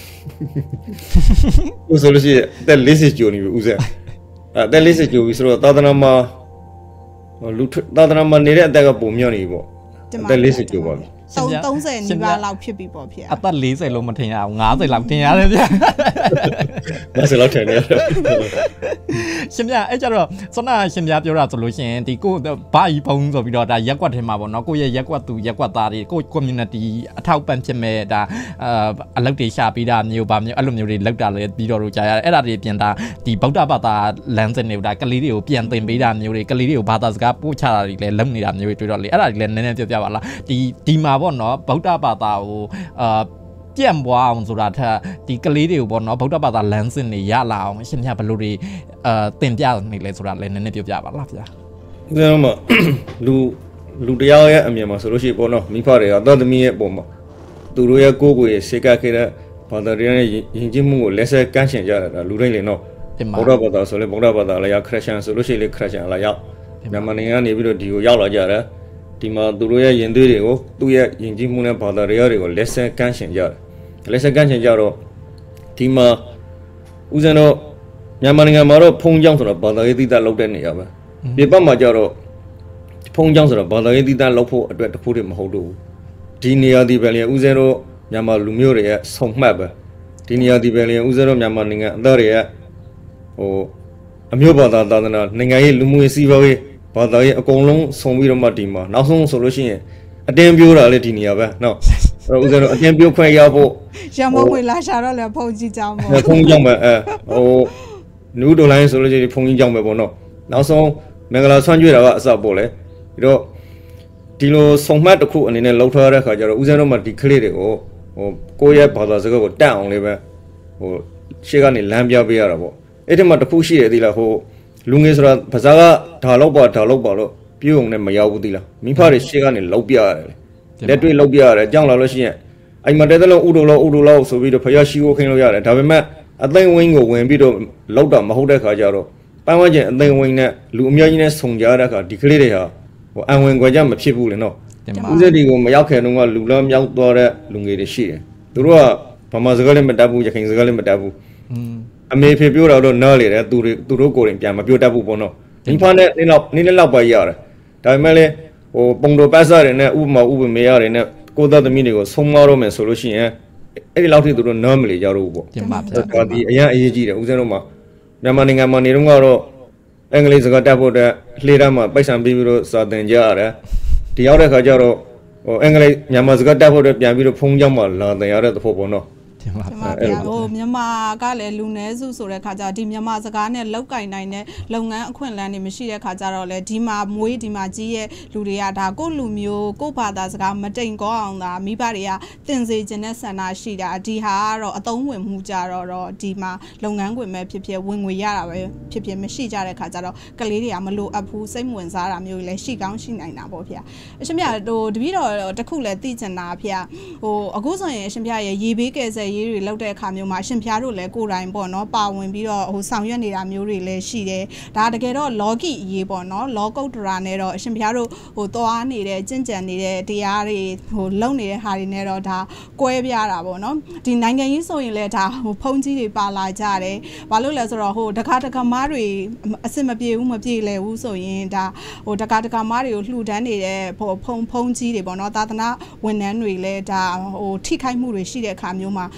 ဦးဆိုလို့ရှိရင်တက်၄၀ကျော်နေပြီဦးစဲအဲတက်၄၀ကျော်ပြီဆိုတော့သာသနာမှာလူသာသနာမှာနေတဲ့အသက်ကပုံမြော့နေပြီပေါ့တက်၄၀ကျော်ပါပြီသုံးသုံးဆယ်နီးပါးလောက်ဖြစ်ပြီပေါ့ဖေအသက်၄၀လုံးမထင်ရအောင်၅၀လောက်ထင်ရတယ်ဗျာ၅၀လောက်ထင်တယ်ရှင်ဗျာအဲ့ကြတော့စွမ်းနာရှင်ဗျာပြောတာဆိုလို့ရှိရင်ဒီကိုဘာကြီးဖုံးဆိုပြီးတော့ဒါရက်ကွက်ထဲမှာပေါ့နော်ကိုရဲ့ရက်ကွက်သူရက်ကွက်သားတွေကို community အထောက်ပံ့ဖြစ်မဲ့ဒါအလုပ်တွေရှာပေးတာမျိုးပါမျိုးအဲ့လိုမျိုးတွေလောက်တာလေပြီးတော့တို့ကြားရတယ်အဲ့ဒါတွေပြင်တာဒီဗုဒ္ဓဘာသာလမ်းစဉ်တွေဒါကလေးတွေကိုပြန်သင်ပေးတာမျိုးတွေကလေးတွေကိုဘာသာစကားပို့ချတာတွေလည်းလုပ်နေတာမျိုးတွေတွေ့တော့လေအဲ့ဒါတွေလည်းနည်းနည်းပြောပြပါလားဒီဒီမှာပေါ့နော်ဗုဒ္ဓဘာသာကိုအာပြန့်ပွားအောင်ဆိုတာထက်ဒီကလေးတွေကိုပေါ့နော်ဗုဒ္ဓဘာသာလမ်းစဉ်တွေရလာအောင်ရှင်မြတ်ဘယ်လိုတွေအာသင်ပြနေလဲဆိုတာလည်းနည်းနည်းပြောပြပါလားဗျာဦးဇင်းတို့လူလူတရားရဲ့အမြင်မှာဆိုလို့ရှိရင်ပေါ့နော်မိဖတွေကသောသမီးရဲ့ပုံမှာသူတို့ရဲ့ကိုယ်ကိုယ်ရဲ့စေကခဲ့တဲ့ဘာသာတရားနဲ့ယဉ်ကျေးမှုကိုလက်ဆက်ကမ်းရှင်ကြတာလူတိုင်းလေနော်ဗုဒ္ဓဘာသာဆိုလေဗုဒ္ဓဘာသာလည်းရောက်ခရစ်ယာန်ဆိုလို့ရှိရင်လေခရစ်ယာန်လည်းရောက်မြန်မာနိုင်ငံကနေပြီးတော့ဒီကိုရောက်လာကြတယ်ဒီမှာသူတို့ရဲ့ယဉ်သွေးတွေကိုသူ့ရဲ့ယဉ်ကျေးမှုနဲ့ဘာသာတရားတွေကိုလက်ဆက်ကမ်းရှင်ကြတယ်လက်ဆက်ကမ်းရှင်ကြတော့ဒီမှာဦးဇင်းတို့မြန်မာနိုင်ငံမှာတော့ဖုံးကြောင်းဆိုတော့ဘာသာရေးသီးသန့်လောက်တဲ့နေရာပဲပြပတ်မှာကြတော့ဖုံးကြောင်းဆိုတော့ဘာသာရေးသီးသန့်လောက်ဖို့အတွက်တခုတည်းမဟုတ်တော့ဘူးဒီနေရာဒီပဲလေဦးဇင်းတို့မြန်မာလူမျိုးတွေရဲ့ဆုံမှတ်ပဲဒီနေရာဒီပဲလေဦးဇင်းတို့မြန်မာနိုင်ငံအသားတွေရဲ့ဟိုအမျိုးဘာသာသာသနာနိုင်ငံရေးလူမှုရေးစီးပွားရေးဘာသာရေးအကုန်လုံးဆုံပြီးတော့မှဒီမှာနောက်ဆုံးဆိုလို့ရှိရင်အတင်းပြိုးတာလေဒီနေရာပဲနော်အဲ့တော့ဦးဇင်းတို့အတင်းပြိုးခွင့်ရဖို့ရမဝေလာရှာတော့လေဖုန်ကြီးကြောင်းပေါ့ဖုန်ကြီးကြောင်းပဲအဲဟိုနူးဒိုလိုင်းဆိုလို့ရှိရင်ဖုန်ကြီးကြောင်းပဲပေါ့နော်နောက်ဆုံးမင်္ဂလာဆွမ်းကြွေးတာကအစပေါ့လေပြီးတော့ဒီလိုဆုံမှတ်တစ်ခုအနေနဲ့လှုပ်ထားတဲ့ခါကျတော့ဦးဇင်းတို့မှဒီကလေးတွေကိုဟိုကိုယ့်ရဲ့ဘာသာစကားကိုတတ်အောင်လေးပဲဟိုရှေ့ကနေလမ်းပြပေးရတာပေါ့အဲ့ဒီမှာတစ်ခုရှိရသေးလားဟိုလူငယ်ဆိုတာဘာသာကဒါလောက်ပါဒါလောက်ပါလို့ပြုံးနဲ့မရောက်ဘူးသီလားမိဖတွေရှေ့ကနေလောက်ပြရတယ်လက်တွေ့လောက်ပြရတယ်ကြောင်းလာလို့ရှိရင်အိမ်မတဲတဲ့လုံးဥတော်လောက်ဥတော်လောက်ဆိုပြီးတော့ဖျားရှိကိုခင်းလို့ရတယ်ဒါပေမဲ့အသိဝင်းကိုဝင်ပြီးတော့လောက်တာမဟုတ်တဲ့ခါကျတော့ပန်းဝန်းကျင်အသိဝင်းနဲ့လူအများကြီးနဲ့ဆုံကြတဲ့ခါဒီကလေးတွေဟာဟိုအံဝင်ခွဲကြမဖြစ်ဘူးလေနော်ဦးစက်ဒီကိုမရောက်ခင်တုန်းကလူလားမြောက်သွားတဲ့လူငယ်တွေရှိတယ်သူတို့ကဗမာစကားလည်းမတတ်ဘူးရခိုင်စကားလည်းမတတ်ဘူးအမေဖေပြောတာတော့နားလေတယ်သူတွေသူတို့ကိုယ်တိုင်ပြန်မပြောတတ်ဘူးပေါ့နော်ဒီဖာနဲ့နင်းလောက်နင်းလောက်ပဲရတယ်ဒါပေမဲ့လေဟိုပုံတော်ပတ်စားတွေနဲ့ဥပမာဥပမေရတယ်နဲ့ကိုသားသမီးတွေကိုဆုံးမတော့မယ်ဆိုလို့ရှိရင်အဲ့ဒီလောက်ထိသူတို့နားမလေကြတော့ဘူးပေါ့တင်ပါဗျာဒါဒီအရင်အရေးကြီးတယ်ဦးဇင်းတို့မှာမြန်မာနိုင်ငံမှာနေတော့ကတော့အင်္ဂလိပ်စကားတတ်ဖို့အတွက်လှေတန်းမှာပိုက်ဆံပြီးပြီးတော့စာသင်ကြရတယ်ဒီရောက်တဲ့ခါကျတော့ဟိုအင်္ဂလိပ်မြန်မာစကားတတ်ဖို့အတွက်ပြန်ပြီးတော့ဖုန်းကြောင်းမှာလာသင်ရတဲ့သဘောပေါ့နော်တင်ပါဗျာဟိုမြန်မာကလည်းလူနည်းစုဆိုတဲ့ခါကျဒီမြန်မာစကားနဲ့လောက်ကင်နိုင်တဲ့လုပ်ငန်းအခွင့်အလမ်းတွေမရှိတဲ့ခါကျတော့လေဒီမှာမွေးဒီမှာကြီးရဲ့လူတွေကဒါကိုလူမျိုးကိုဘာသာစကားမတိမ်ကောအောင်သာမိဘတွေကသင်စေခြင်းနဲ့ဆန္ဒရှိတာဒီဟာကတော့အသုံးဝင်မှုကြတော့တော့ဒီမှာလုပ်ငန်းခွင်မဲ့ဖြစ်ဖြစ်ဝင်ငွေရတာပဲဖြစ်ဖြစ်မရှိကြတဲ့ခါကျတော့ကလေးတွေကမလိုအပ်ဘူးစိတ်ဝင်စားတာမျိုးလည်းရှိကောင်းရှိနိုင်တာပေါ့ဗျာအရှင်ပြဟိုတပည့်တော်တခုလည်းသိချင်တာဗျာဟိုအခုဆိုရင်အရှင်ပြရဲ့ရေဘေးကယ်ဆယ်ရေးတွေလောက်တဲ့အခါမျိုးမှာအရှင်ဖျားတို့လည်းကိုယ်တိုင်ပေါ့နော်ပါဝင်ပြီးတော့ဟိုဆောင်ရွက်နေတာမျိုးတွေလည်းရှိတယ်ဒါတကယ်တော့လောကီအရေးပေါ့နော်လောကုတ္တရာနဲ့တော့အရှင်ဖျားတို့ဟိုသွားနေတဲ့ကြင်ကြံနေတဲ့တရားတွေဟိုလုံနေတဲ့ဟာတွေနဲ့တော့ဒါကွဲပြားတာပေါ့နော်ဒီနိုင်ငံရေးဆိုရင်လည်းဒါဟိုဖုံးကြီးတွေပါလာကြတယ်ဘာလို့လဲဆိုတော့ဟိုတကားတကားမားတွေအစ်မပြေဘူးမပြေလဲဘူးဆိုရင်ဒါဟိုတကားတကားမားတွေကိုလှူဒန်းနေတဲ့ဖုံဖုံဖုံးကြီးတွေပေါ့နော်သာသနာဝန်ထမ်းတွေလည်းဒါဟိုထိခိုက်မှုတွေရှိတဲ့အခါမျိုးမှာ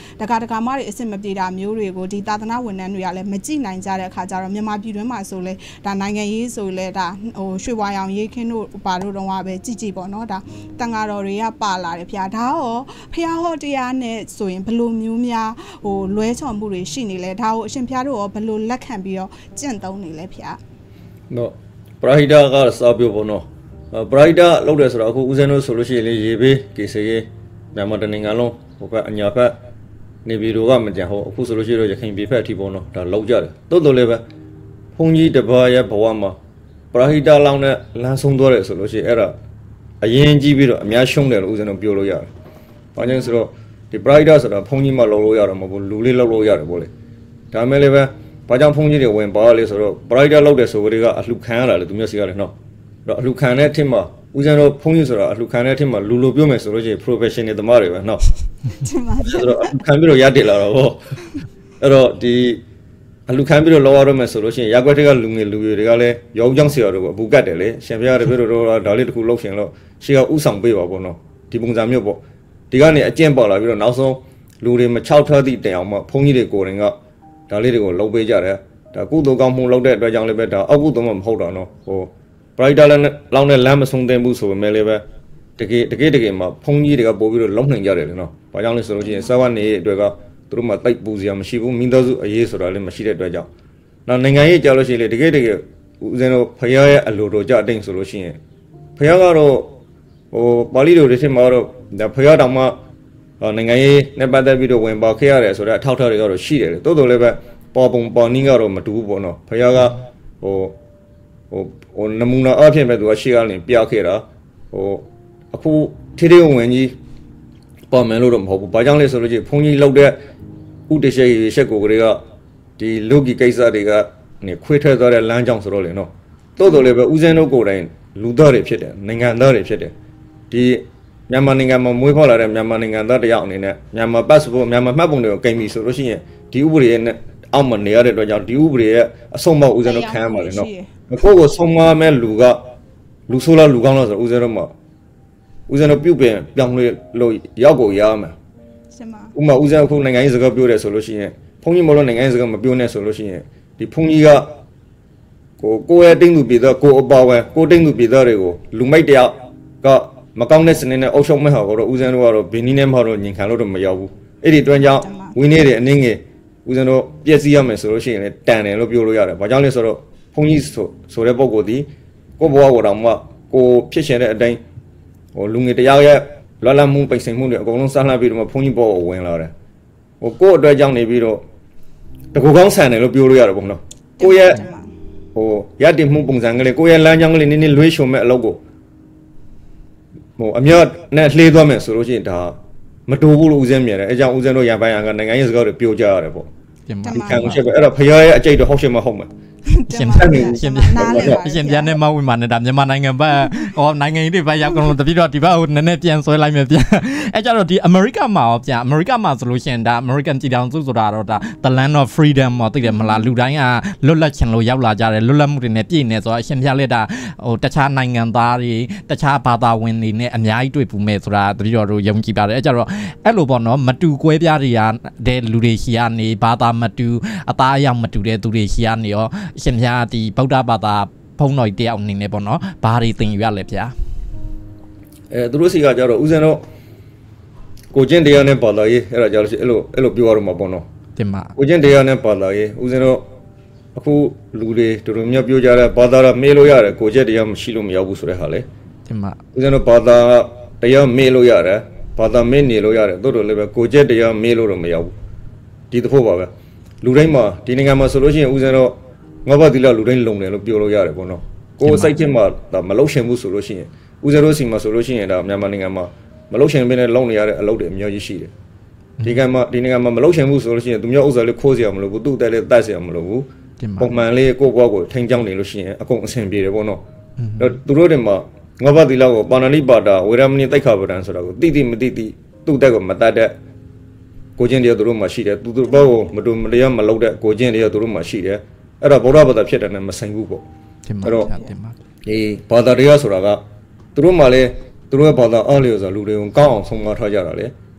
တကာတကာမတွေအစ်မပြေတာမျိုးတွေကိုဒီသာသနာဝန်ထမ်းတွေကလည်းမကြည့်နိုင်ကြတဲ့အခါကျတော့မြန်မာပြည်တွင်းမှာဆိုလဲဒါနိုင်ငံရေးဆိုလဲဒါဟိုရွှေဝါရောင်ရေးခင်းတို့ပါတို့တော့ပဲကြည့်ကြည့်ပေါ့နော်ဒါတန်ဃာတော်တွေကပါလာတယ်ဖျားဒါရောဖျားဟောတရားနဲ့ဆိုရင်ဘယ်လိုမျိုးများဟိုလွဲချော်မှုတွေရှိနေလဲဒါကိုအရှင်ဖျားတို့ရောဘယ်လိုလက်ခံပြီးတော့ကျင့်သုံးနေလဲဖျားနော်ပရာဟိတကစာပြောပေါ့နော်ပရာဟိတလောက်တယ်ဆိုတော့အခုဦးဇင်းတို့ဆိုလို့ရှိရင်လေရေဘေးကေဆေးမြန်မာတနိုင်ငံလုံးဟိုကအညာဖက်နေပြည်တော်ကမကြံဟောအခုဆိုလို့ရှိရင်ရခိုင်ပြည်ဖက်အထိပေါ့နော်ဒါလောက်ကြတယ်တိုးတိုးလေးပဲဘုန်းကြီးတပါးရဲ့ဘဝမှာပရာဟိတလောက်နဲ့လမ်းဆုံးသွားတယ်ဆိုလို့ရှိရင်အဲ့ဒါအရင်ကြီးပြီးတော့အများရှုံးတယ်လို့ဦးဇင်းတို့ပြောလို့ရတယ်။ဘာကြောင့်ဆိုတော့ဒီပရာဟိတဆိုတာဘုန်းကြီးမှလောက်လို့ရတယ်မဟုတ်ဘူးလူလေးလောက်လို့ရတယ်ပေါ့လေ။ဒါမဲ့လည်းပဲဘာကြောင့်ဘုန်းကြီးတွေဝင်ပါလဲဆိုတော့ပရာဟိတလောက်တယ်ဆိုကြတဲ့အလှခံရတာလေသူမျိုးစီရတယ်နော်။အဲ့တော့အလှခံတဲ့အထက်မှာဦးဇင်းတို့ဘုန်းကြီးဆိုတာအလှခံတဲ့အထက်မှာလူလိုပြောမယ်ဆိုလို့ရှိရင် professional သမားတွေပဲနော်။ဒီမှာဆိုတော့ခံပြီးတော့ရတက်လာတော့ပေါ့။အဲ့တော့ဒီအလူခံပြီးတော့လောရတော့မယ်ဆိုလို့ရှိရင်ရက်ွက်တွေကလူငယ်လူရွယ်တွေကလည်းရောင်းကြောင်းဆရာတို့ကအပူကတ်တယ်လေရှင်ပြရတယ်ပြတော့ဒါလေးတစ်ခုလောက်ရှင်တော့ရှေ့ကဥဆောင်ပေးပါပေါ့နော်ဒီပုံစံမျိုးပေါ့ဒီကနေအကျင့်ပေါ်လာပြီးတော့နောက်ဆုံးလူတွေမချောက်ထွက်သည့်တိုင်အောင်မှဘုန်းကြီးတွေကိုယ်တိုင်ကဒါလေးတွေကိုလှုပ်ပေးကြတယ်ဒါကုသိုလ်ကောင်းမှုလုပ်တဲ့အတွက်ကြောင့်လည်းပဲဒါအောက်ကုသိုလ်မှမဟုတ်တာနော်ဟို brighter လည်းလောင်းနဲ့လမ်းမဆုံးသင့်ဘူးဆိုပေမဲ့လည်းပဲတကယ်တကယ်တကယ်မှာဘုန်းကြီးတွေကပို့ပြီးတော့လုံနိုင်ကြတယ်လေနော်ဘာကြောင့်လဲဆိုလို့ရှိရင်စာဝတ်နေအတွက်ကသူတို့မှတိုက်ပူစရာမရှိဘူးမိသားစုအရေးဆိုတာလည်းမရှိတဲ့အတွက်ကြောင့်နောက်နိုင်ငံရေးကြောက်လို့ရှိရင်လေတကယ်တကယ်ဦးဇင်းတို့ဖခင်ရဲ့အလိုတော်ကြအတိတ်ဆိုလို့ရှိရင်ဖခင်ကတော့ဟိုပါဠိတော်တွေထင်မှာတော့ဒါဖခင်တောင်မှနိုင်ငံရေးနဲ့ပတ်သက်ပြီးတော့ဝင်ပါခဲ့ရတယ်ဆိုတော့အထောက်အထားတွေကတော့ရှိတယ်လေတိုးတိုးလည်းပဲပေါ်ပုံပေါ်နည်းကတော့မတူဘူးပေါ့နော်ဖခင်ကဟိုဟိုဟိုနမူနာအဖြစ်ပဲသူကရှေ့ကနေပြခဲ့တာဟိုအခုထေထေဝင်ကြီးပေါ်မယ်လို့တော့မဟုတ်ဘူးဘာကြောင့်လဲဆိုလို့ရှိရင်ဘုန်းကြီးလောက်တဲ့ဥတရှိရှက်ကိုကလေးကဒီလောကီကိစ္စတွေကနေခွေးထွက်သွားတဲ့လမ်းကြောင်းဆိုတော့လေနော်တိုးတိုးလည်းပဲဦးဇင်းတို့ကိုယ်တိုင်လူသားတွေဖြစ်တယ်နိုင်ငံသားတွေဖြစ်တယ်ဒီမြန်မာနိုင်ငံမှာမွေးဖွားလာတဲ့မြန်မာနိုင်ငံသားတယောက်အနေနဲ့မြန်မာ passport မြန်မာမှတ်ပုံတွေကိုကိန်းပြီဆိုလို့ရှိရင်ဒီဥပဒေရဲ့အောက်မှာနေရတဲ့အတွက်ကြောင့်ဒီဥပဒေရဲ့အဆုံးအမဦးဇင်းတို့ခံရမှာလေနော်ကိုယ့်ကိုဆုံးမမဲ့လူကလူဆိုးလားလူကောင်းလားဆိုတော့ဦးဇင်းတို့မှာဦးဇင်းတို့ပြုတ်ပြင်ပြောင်းလဲလို့ရောက်ကိုရမှာရှင်ပါဥမာဦးဇင်းအခုနိုင်ငံရေးစကားပြောတယ်ဆိုလို့ရှိရင်ဘုန်းကြီးမလို့နိုင်ငံရေးစကားမပြောနဲ့ဆိုလို့ရှိရင်ဒီဘုန်းကြီးကကိုကိုရဲ့တိမ့်သူပြည်သားကိုအပါဝဲကိုတိမ့်သူပြည်သားတွေကိုလူမိုက်တယောက်ကမကောင်းတဲ့စနစ်နဲ့အုပ်ချုပ်မဲ့ဟာကိုတော့ဦးဇင်းတို့ကတော့ဘင်းနီးနဲ့မဟုတ်တော့ညင်ခံလို့တော့မရောက်ဘူးအဲ့ဒီတွန်းကြောင့်ဝင်းနေတယ်အနည်းငယ်ဦးဇင်းတို့ပြည့်စည်ရမယ်ဆိုလို့ရှိရင်လည်းတန်တယ်လို့ပြောလို့ရတယ်ဘာကြောင့်လဲဆိုတော့ဘုန်းကြီးဆိုဆိုတဲ့ပုံကိုဒီကိုဘဝကိုတော့မှကိုဖြစ်ရှင်တဲ့အတိုင်းဟိုလူငယ်တယောက်ရဲ့လွတ်လပ်မှုပိတ်စိန်မှုတွေအကုန်လုံးစလှမ်းပြီးတော့ဘုန်းကြီးပေါ်ကိုဝင်လာတယ်ဟိုကိုယ့်အတွက်ကြောင့်နေပြီးတော့တကူကောင်းဆန်တယ်လို့ပြောလို့ရတယ်ပေါ့နော်ကိုယ့်ရဲ့ဟိုရတည်မှုပုံစံကလေးကိုယ့်ရဲ့လမ်းကြောင်းကလေးနည်းနည်းလွှဲချုံမဲ့အလုပ်ကိုဟိုအမြတ်နဲ့လှေးသွားမယ်ဆိုလို့ရှိရင်ဒါမတူဘူးလို့ဦးဇင်းမြင်တယ်အဲကြောင့်ဦးဇင်းတို့ရန်ပိုင်းကနိုင်ငံရေးစကားတွေပြောကြရတယ်ပေါ့ဒီခံချက်ပဲအဲ့တော့ဖရားရဲ့အကြိတ်တော့ဟုတ်ရှင်းမဟုတ်မှာရှင်ရှင်ရှင်ပြန်နေမဝင်မှာနေတာမြန်မာနိုင်ငံဘက်ဟောနိုင်ငံရေးတွေဘက်ရောက်ကုန်လို့တပိတော့ဒီဘက်ဟိုနည်းနည်းပြန်ဆွဲလိုက်မယ်ပြန်အဲကြတော့ဒီ America မှာရောပြန် America မှာဆိုလို့ရှိရင်ဒါ American ပြည်ထောင်စုဆိုတာတော့ဒါ the land of freedom မှာသိတယ်မလားလူတိုင်းကလွတ်လပ်ချင်လို့ရောက်လာကြတယ်လွတ်လပ်မှုတွေနဲ့ပြည့်နေဆိုတော့အရှင်ပြလက်တာဟိုတခြားနိုင်ငံသားတွေတခြားဘာသာဝင်တွေနဲ့အများကြီးတွေ့ပူမဲ့ဆိုတာတပိတော့တို့ယုံကြည်ပါတယ်အဲကြတော့အဲ့လိုပေါ့နော်မတူကွဲပြားတွေကတဲ့လူတွေရှိရနေဘာသာမတူအသားအရောင်မတူတဲ့သူတွေရှိရနေရောရှင်ပြဒီဗုဒ္ဓဘာသာဖုံးတော်တယောက်အနေနဲ့ပေါ့နော်ဘာတွေသင်ယူရလဲဗျာအဲသူတို့စီကကြတော့ဦးဇင်းတို့ကိုကျင့်တရားနဲ့ဘာသာရေးအဲ့ဒါကြလို့ရှိအဲ့လိုအဲ့လိုပြောရတော့မှာပေါ့နော်တင်ပါကိုကျင့်တရားနဲ့ဘာသာရေးဦးဇင်းတို့အခုလူတွေတို့တို့မျိုးပြောကြတဲ့ဘာသာတော့မေးလို့ရတယ်ကိုကျင့်တရားမရှိလို့မရောက်ဘူးဆိုတဲ့ဟာလေတင်ပါဦးဇင်းတို့ဘာသာတရားမေးလို့ရတယ်ဘာသာမေးနေလို့ရတယ်တို့တို့လည်းပဲကိုကျင့်တရားမေးလို့တော့မရောက်ဘူးဒီသဖို့ပါပဲလူတိုင်းမှာဒီနိုင်ငံမှာဆိုလို့ရှိရင်ဦးဇင်းတို့ငါးပါးဒီလောက်လူတိုင်းလုံတယ်လို့ပြောလို့ရတယ်ပေါ့နော်ကိုယ်စိတ်ချင်းမှာဒါမလုံရှင်ဘူးဆိုလို့ရှိရင်ဦးဇင်းတို့စီမှာဆိုလို့ရှိရင်ဒါမြန်မာနိုင်ငံမှာမလုံရှင်ဘဲနဲ့လုံနေရတဲ့အလုပ်တွေအများကြီးရှိတယ်ဒီကမှာဒီနိုင်ငံမှာမလုံရှင်ဘူးဆိုလို့ရှိရင်သူမျိုးဥစ္စာလေးခိုးစရာမလိုဘူးသူ့အတက်လေးတိုက်စရာမလိုဘူးပုံမှန်လေးကိုယ့်ဘဝကိုထိန်းချောင်းနေလို့ရှိရင်အကုန်အဆင်ပြေတယ်ပေါ့နော်တော့သူတို့တွေမှာငါးပါးဒီလောက်ကိုပါဏာလိပါတာဝေရမဏိတိုက်ခါပဒံဆိုတာကိုတိတိမတိတိသူ့တက်ကိုမတတ်တဲ့ကိုချင်းတရားသူတို့မှာရှိတယ်သူတို့ဘောကိုမတူမတရားမလုပ်တဲ့ကိုချင်းတရားသူတို့မှာရှိတယ်အဲ့တော့ဗုဒ္ဓဘာသာဖြစ်တယ်နဲ့မဆိုင်ဘူးပေါ့အဲ့တော့ဒီဘာသာတရားဆိုတာကသူတို့မှလည်းသူတို့ရဲ့ဘာသာအားလျော်စွာလူတွေကိုကောင်းအောင်ဆုံးမထားကြတာလေ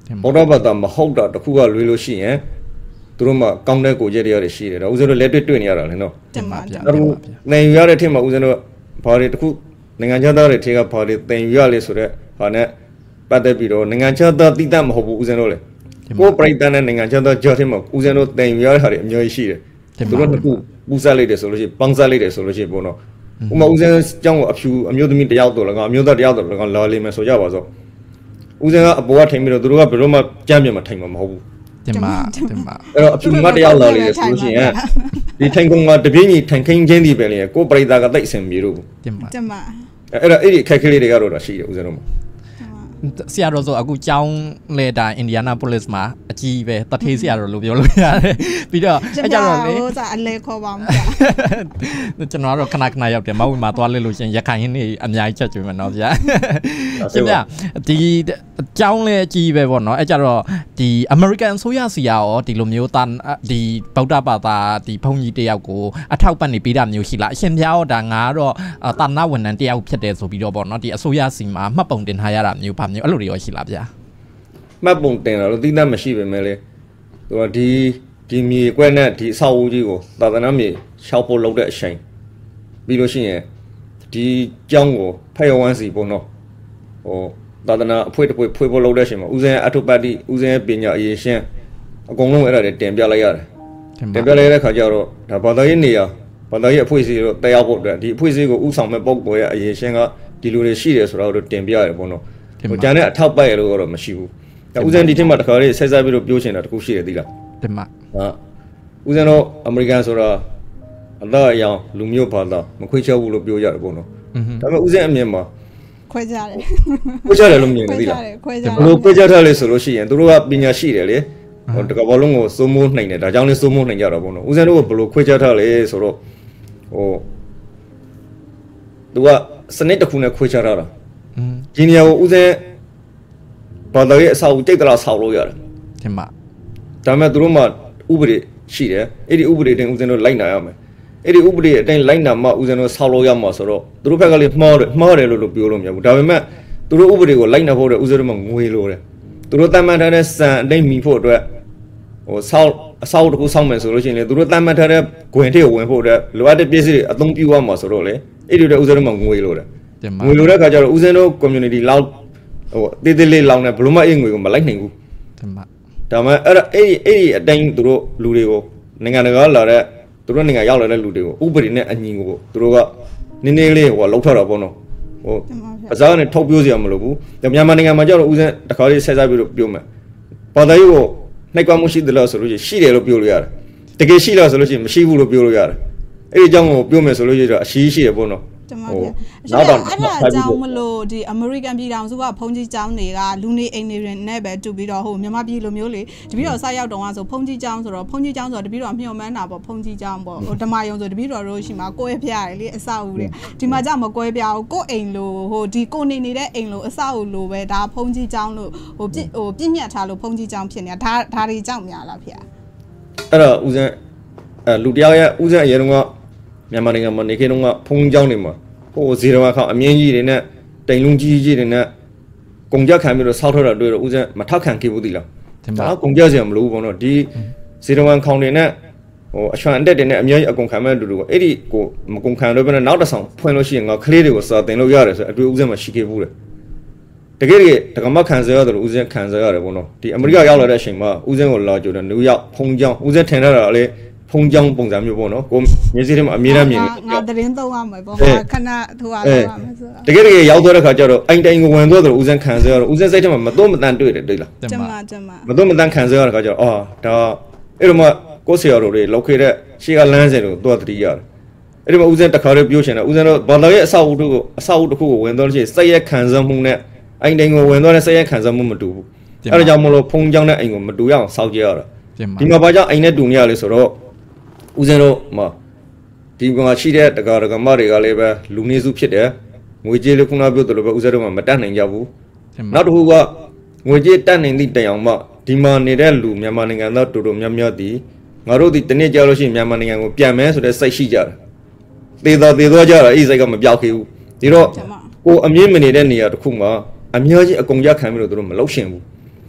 ဘောဓဘာသာမဟုတ်တာတခုကလွေလို့ရှိရင်သူတို့မှကောင်းတဲ့ကိုကြရတွေရှိတယ်တော့ဦးဇင်းတို့လက်တွေ့တွေ့နေရတာလေနော်တင်ပါဗျာအဲ့တော့နိုင်ရတဲ့ထင်မှာဦးဇင်းတို့ဘာတွေတခုနိုင်ငံခြားသားတွေထင်ကဘာတွေတင်ယူရလဲဆိုတော့ဟာနဲ့ပတ်သက်ပြီးတော့နိုင်ငံခြားသားတိတတ်မဟုတ်ဘူးဦးဇင်းတို့လေကိုပရိသတ်နဲ့နိုင်ငံခြားသားကြောက်ထင်မှာဦးဇင်းတို့တင်ယူရတဲ့ဟာတွေအများကြီးရှိတယ်သူတို့ကပူစားလိုက်တယ်ဆိုလို့ရှိရင်ပေါင်းစားလိုက်တယ်ဆိုလို့ရှိရင်ပေါ့နော်ဥမာဦးဇင်းကျောင်းကအဖြူအမျိုးသမီးတယောက်တော့လည်းကအမျိုးသားတယောက်တော့လည်းကလာလိမ့်မယ်ဆိုကြပါစို့ဦးဇင်းကအပေါ်ကထိုင်ပြီးတော့သူတို့ကဘယ်တော့မှကြမ်းပြန်မထိုင်မှာမဟုတ်ဘူးတင်ပါတင်ပါအဲ့တော့အဖြူမတယောက်လာလေဆိုလို့ရှိရင်ဒီထိုင်ကုန်ကတပြင်းကြီးထိုင်ခင်းချင်းဒီပဲလေကိုပရိသတ်ကတိတ်အဆင်ပြေလို့တင်ပါတင်ပါအဲ့တော့အဲ့ဒီအခက်အခဲလေးတွေကတော့ရှိတယ်ဦးဇင်းတို့ဆရာတော်ဆိုအခုကျောင်းလေတာအင်ဒီယာနာပိုလစ်မှာအကြီးပဲတထေးဆရာတော်လို့ပြောလို့ရတယ်ပြီးတော့အဲ့ကြတော့လေဟိုစားအလဲခေါ်ပါမှာကျွန်တော်ကတော့ခဏခဏရောက်တယ်မဟုတ်မှာသွားလဲလို့ရှင်ရခိုင်ရင်းနေအများကြီးချက်ကျွေးမှာနော်ဗျာရှင်ဗျာဒီကျောင်းလေအကြီးပဲပေါ့နော်အဲ့ကြတော့ဒီအမေရိကန်ဆိုရစီရောဒီလိုမျိုးတာဒီဗုဒ္ဓဘာသာဒီဘုန်းကြီးတယောက်ကိုအထောက်ပံ့နေပေးတာမျိုးရှိလားအရှင်ဗျာရောဒါငါတော့တာနာဝန်ထမ်းတယောက်ဖြစ်တယ်ဆိုပြီးတော့ပေါ့နော်ဒီအစိုးရစီမှာမှတ်ပုံတင်ထားရတာမျိုးပါမျိုးအဲ့လိုတွေရောရှိလားဗျာမှတ်ပုံတင်တာလို့သိတတ်မရှိပဲမဲ့လေသူကဒီဒီမြေကွက်နဲ့ဒီအဆောက်အဦကြီးကိုသာသနာမြေရှောက်ဖို့လုပ်တဲ့အချိန်ပြီးလို့ရှိရင်ဒီကျောင်းကိုဖက်ရဝမ်းစီပေါ့နော်ဟိုသာသနာအဖွေးတစ်ဖွေးဖွေးဖို့လုပ်တဲ့အချိန်မှာဦးဇင်းအထုပတ္တိဦးဇင်းပညာအရေးရှင်းအကုန်လုံးအဲ့ဒါတွေတင်ပြလိုက်ရတယ်တင်ပြလိုက်တဲ့ခါကျတော့ဒါဘာသာရေးနေရာဘာသာရေးအဖွေးစီတော့တရားဖို့အတွက်ဒီအဖွေးစီကိုဥဆောင်မဲ့ပုံပေါ်ရဲ့အရေးရှင်းကဒီလိုတွေရှိတယ်ဆိုတော့တင်ပြရတယ်ပေါ့နော်ဟိုကျန်တဲ့အထောက်ပံ့ရလို့တော့မရှိဘူး။ဦးဇင်းဒီထက်မှတခါလေးဆက်ဆက်ပြီးတော့ပြောချင်တာတခုရှိတယ်သိလား။တင်ပါ။ဟာဦးဇင်းတို့အမေရိကန်ဆိုတာအသားအရောင်လူမျိုးဘာသာမခွေးချဘူးလို့ပြောကြတယ်ပေါ့နော်။ဒါပေမဲ့ဦးဇင်းအမြင်မှာခွဲကြတယ်။ခွဲကြတယ်လို့မြင်တယ်သိလား။ခွဲကြတယ်။ဘလို့ခွဲကြထားလဲဆိုလို့ရှိရင်သူတို့ကပညာရှိတယ်လေ။ဟိုတကဘာလုံးကိုစိုးမိုးနိုင်တယ်ဒါကြောင့်လဲစိုးမိုးနိုင်ကြတာပေါ့နော်။ဦးဇင်းတို့ကဘလို့ခွဲကြထားလဲဆိုတော့ဟိုသူကစနစ်တစ်ခုနဲ့ခွဲကြထားတာ။อืมဒီနေရာကိုဦးဇင်းဘာသာရေးအဆောက်အဦတိတ်တလားဆောက်လို့ရတယ်တင်ပါဒါပေမဲ့သူတို့မှဥပဒေရှိတယ်အဲ့ဒီဥပဒေတိုင်းဦးဇင်းတို့လိုက်နာရမယ်အဲ့ဒီဥပဒေအတိုင်းလိုက်နာမှဦးဇင်းတို့ဆောက်လို့ရမှာဆိုတော့သူတို့ဘက်ကလေးမှားတယ်မှားတယ်လို့လို့ပြောလို့မရဘူးဒါပေမဲ့သူတို့ဥပဒေကိုလိုက်နာဖို့တဲ့ဦးဇင်းတို့မှငွေလိုတယ်သူတို့တတ်မှတ်ထားတဲ့စံအတိုင်းမီဖို့အတွက်ဟိုဆောက်အဆောက်တစ်ခုဆောက်မယ်ဆိုလို့ရှိရင်လေသူတို့တတ်မှတ်ထားတဲ့ဂွင်တွေကိုဝင်ဖို့အတွက်လိုအပ်တဲ့ပစ္စည်းတွေအသုံးပြုရမှာဆိုတော့လေအဲ့ဒီတွေဦးဇင်းတို့မှငွေလိုတယ်ငွေလိုတဲ့ခါကျတော့ဦးဇင်းတို့ community လောက်ဟိုတေးသေးလေးလောင်းနေဘလို့မအေးငွေကိုမလိုက်နိုင်ဘူးတင်ပါဒါမှအဲ့အဲ့အဲ့ဒီအတိုင်းသူတို့လူတွေကိုနိုင်ငံတကာလာတဲ့သူတို့နိုင်ငံရောက်လာတဲ့လူတွေကိုဥပဒေနဲ့အညီကိုသူတို့ကနည်းနည်းလေးဟိုလောက်ထောက်တာပေါ့နော်ဟိုအစားနဲ့ထုတ်ပြစရာမလိုဘူးမြန်မာနိုင်ငံမှာကျတော့ဦးစင်းတခါလေးဆက်စားပြီးတော့ပြောမယ်ဘာသာရေးကိုနှိုက်ကွာမှုရှိတယ်လို့ဆိုလို့ရှိတယ်လို့ပြောလို့ရတယ်တကယ်ရှိလားဆိုလို့ရှိရင်မရှိဘူးလို့ပြောလို့ရတယ်အဲ့ဒီအကြောင်းကိုပြောမယ်ဆိုလို့ရှိတော့အရှိရှိရပေါ့နော်တမပြနောက်တော့အဲ့ဒါအကြောင်းမလို့ဒီအမေရိကန်ပြည်ထောင်စုကဘုံကြီးကျောင်းတွေကလူနေအိမ်တွေနဲ့ပဲတူပြီးတော့ဟိုမြန်မာပြည်လိုမျိုးလေတပည့်တော်ဆက်ရောက်တော့ဆိုဘုံကြီးကျောင်းဆိုတော့ဘုံကြီးကျောင်းဆိုတော့တပည့်တော်မျှော်မှန်းတာပေါ့ဘုံကြီးကျောင်းပေါ့ဟိုဓမ္မယုံဆိုတပည့်တော်တို့ရှိမှာကိုယ်ဖျားတယ်လေအဆောက်အဦတွေဒီမှာကြောက်မကွဲပြားဘူးကိုယ်အိမ်လိုဟိုဒီကိုနေနေတဲ့အိမ်လိုအဆောက်အဦလိုပဲဒါဘုံကြီးကျောင်းလို့ဟိုပြဟိုပြည့်ညတ်ထားလို့ဘုံကြီးကျောင်းဖြစ်နေတာဒါဒါတွေကြောက်များလားဖျားအဲ့တော့ဦးဇင်းအဲလူတယောက်ရဲ့ဦးဇင်းအရင်ကမြန်မာနိုင်ငံမှာနေခဲ့တော့ကဘုံကျောင်းတွေမှာဟိုဇီရဝါခေါအမြင့်ကြီးတွေနဲ့တိမ်လုံးကြီးကြီးတွေနဲ့ကုန်ကြခံပြီးတော့ဆောက်ထွက်တာတွေ့တော့ဦးဇင်းမထောက်ခံခဲ့ဘူးသီလားဒါကကုန်ကြစရာမလိုဘူးပေါ့နော်ဒီဇီရဝါခေါတွေနဲ့ဟိုအချွန်အတက်တွေနဲ့အမြင့်ကြီးအကုန်ခံမဲ့လူတွေကိုအဲ့ဒီကိုမကုန်ခံတော့ဘဲနောက်တစ်ဆောင်ဖွင့်လို့ရှိရင်ငါကလေးတွေကိုစာတင်လို့ရတယ်ဆိုအတွေ့ဦးဇင်းမှာရှိခဲ့ဘူးလေတကယ်တကယ်တကမခံစားရတယ်ဦးဇင်းခံစားရတယ်ပေါ့နော်ဒီအမေရိကရောက်လာတဲ့အချိန်မှာဦးဇင်းကိုလာကြတယ်နယူးယောက်ဖုံကျောင်းဦးဇင်းထင်ရတာလေဖုံကျောင်းပုံစံမျိုးပေါ့နော်ကိုမျက်စိထဲမှာအမြဲတမ်းမြင်နေငါသတင်းသုံးရမယ်ပေါ့ငါခဏထိုးရအောင်မယ်ဆိုတကယ်တကယ်ရောက်သွားတဲ့ခါကျတော့အိမ်တိုင်ကိုဝင်သွားတော့ဦးဇင်းခံစားရတော့ဦးဇင်းစိတ်ထဲမှာမသွမတန်တွေ့တယ်တွေ့လားကျမကျမမသွမတန်ခံစားရတဲ့ခါကျတော့အာဒါအဲ့လိုမှကိုယ်ဆရာတော်တွေလောက်ခဲ့တဲ့ရှေ့ကလမ်းစဉ်ကိုသွားတတိရတယ်အဲ့ဒီမှာဦးဇင်းတခါလေးပြောချင်တယ်ဦးဇင်းတို့ဘာသာရဲ့အဆောက်အဦကိုအဆောက်အဦတစ်ခုကိုဝင်သွားလို့ရှိရင်စိတ်ရခံစားမှုနဲ့အိမ်တိုင်ကိုဝင်သွားတဲ့စိတ်ရခံစားမှုမတူဘူးအဲ့ဒါကြောင့်မလို့ဖုံကျောင်းတဲ့အိမ်ကိုမတူရအောင်စောက်ကြရတာဒီမှာဘာကြောင့်အိမ်နဲ့တူနေရလဲဆိုတော့ဦးဇင်းတို့မှာဒီကောင်ရှိတဲ့တကာတကမတွေကလည်းပဲလူနေစုဖြစ်တယ်ငွေကြေးလေးခုနပြောသလိုပဲဦးဇင်းတို့မှာမတတ်နိုင်ကြဘူးနောက်တစ်ခုကငွေကြေးတတ်နိုင်သည့်တိုင်အောင်မှဒီမှာနေတဲ့လူမြန်မာနိုင်ငံသားတူတူများများဒီငါတို့ဒီတနေ့ကြာလို့ရှိရင်မြန်မာနိုင်ငံကိုပြန်မယ်ဆိုတဲ့စိတ်ရှိကြတယ်သေတော်သေတော်ကြတာအဲ့ဒီစိတ်ကမပြောက်ခဲ့ဘူးဒီတော့ကိုအမြင့်မနေတဲ့နေရာတစ်ခုမှာအများကြီးအကုန်ရခံပြီးတော့တို့မလောက်ရှင်ဘူး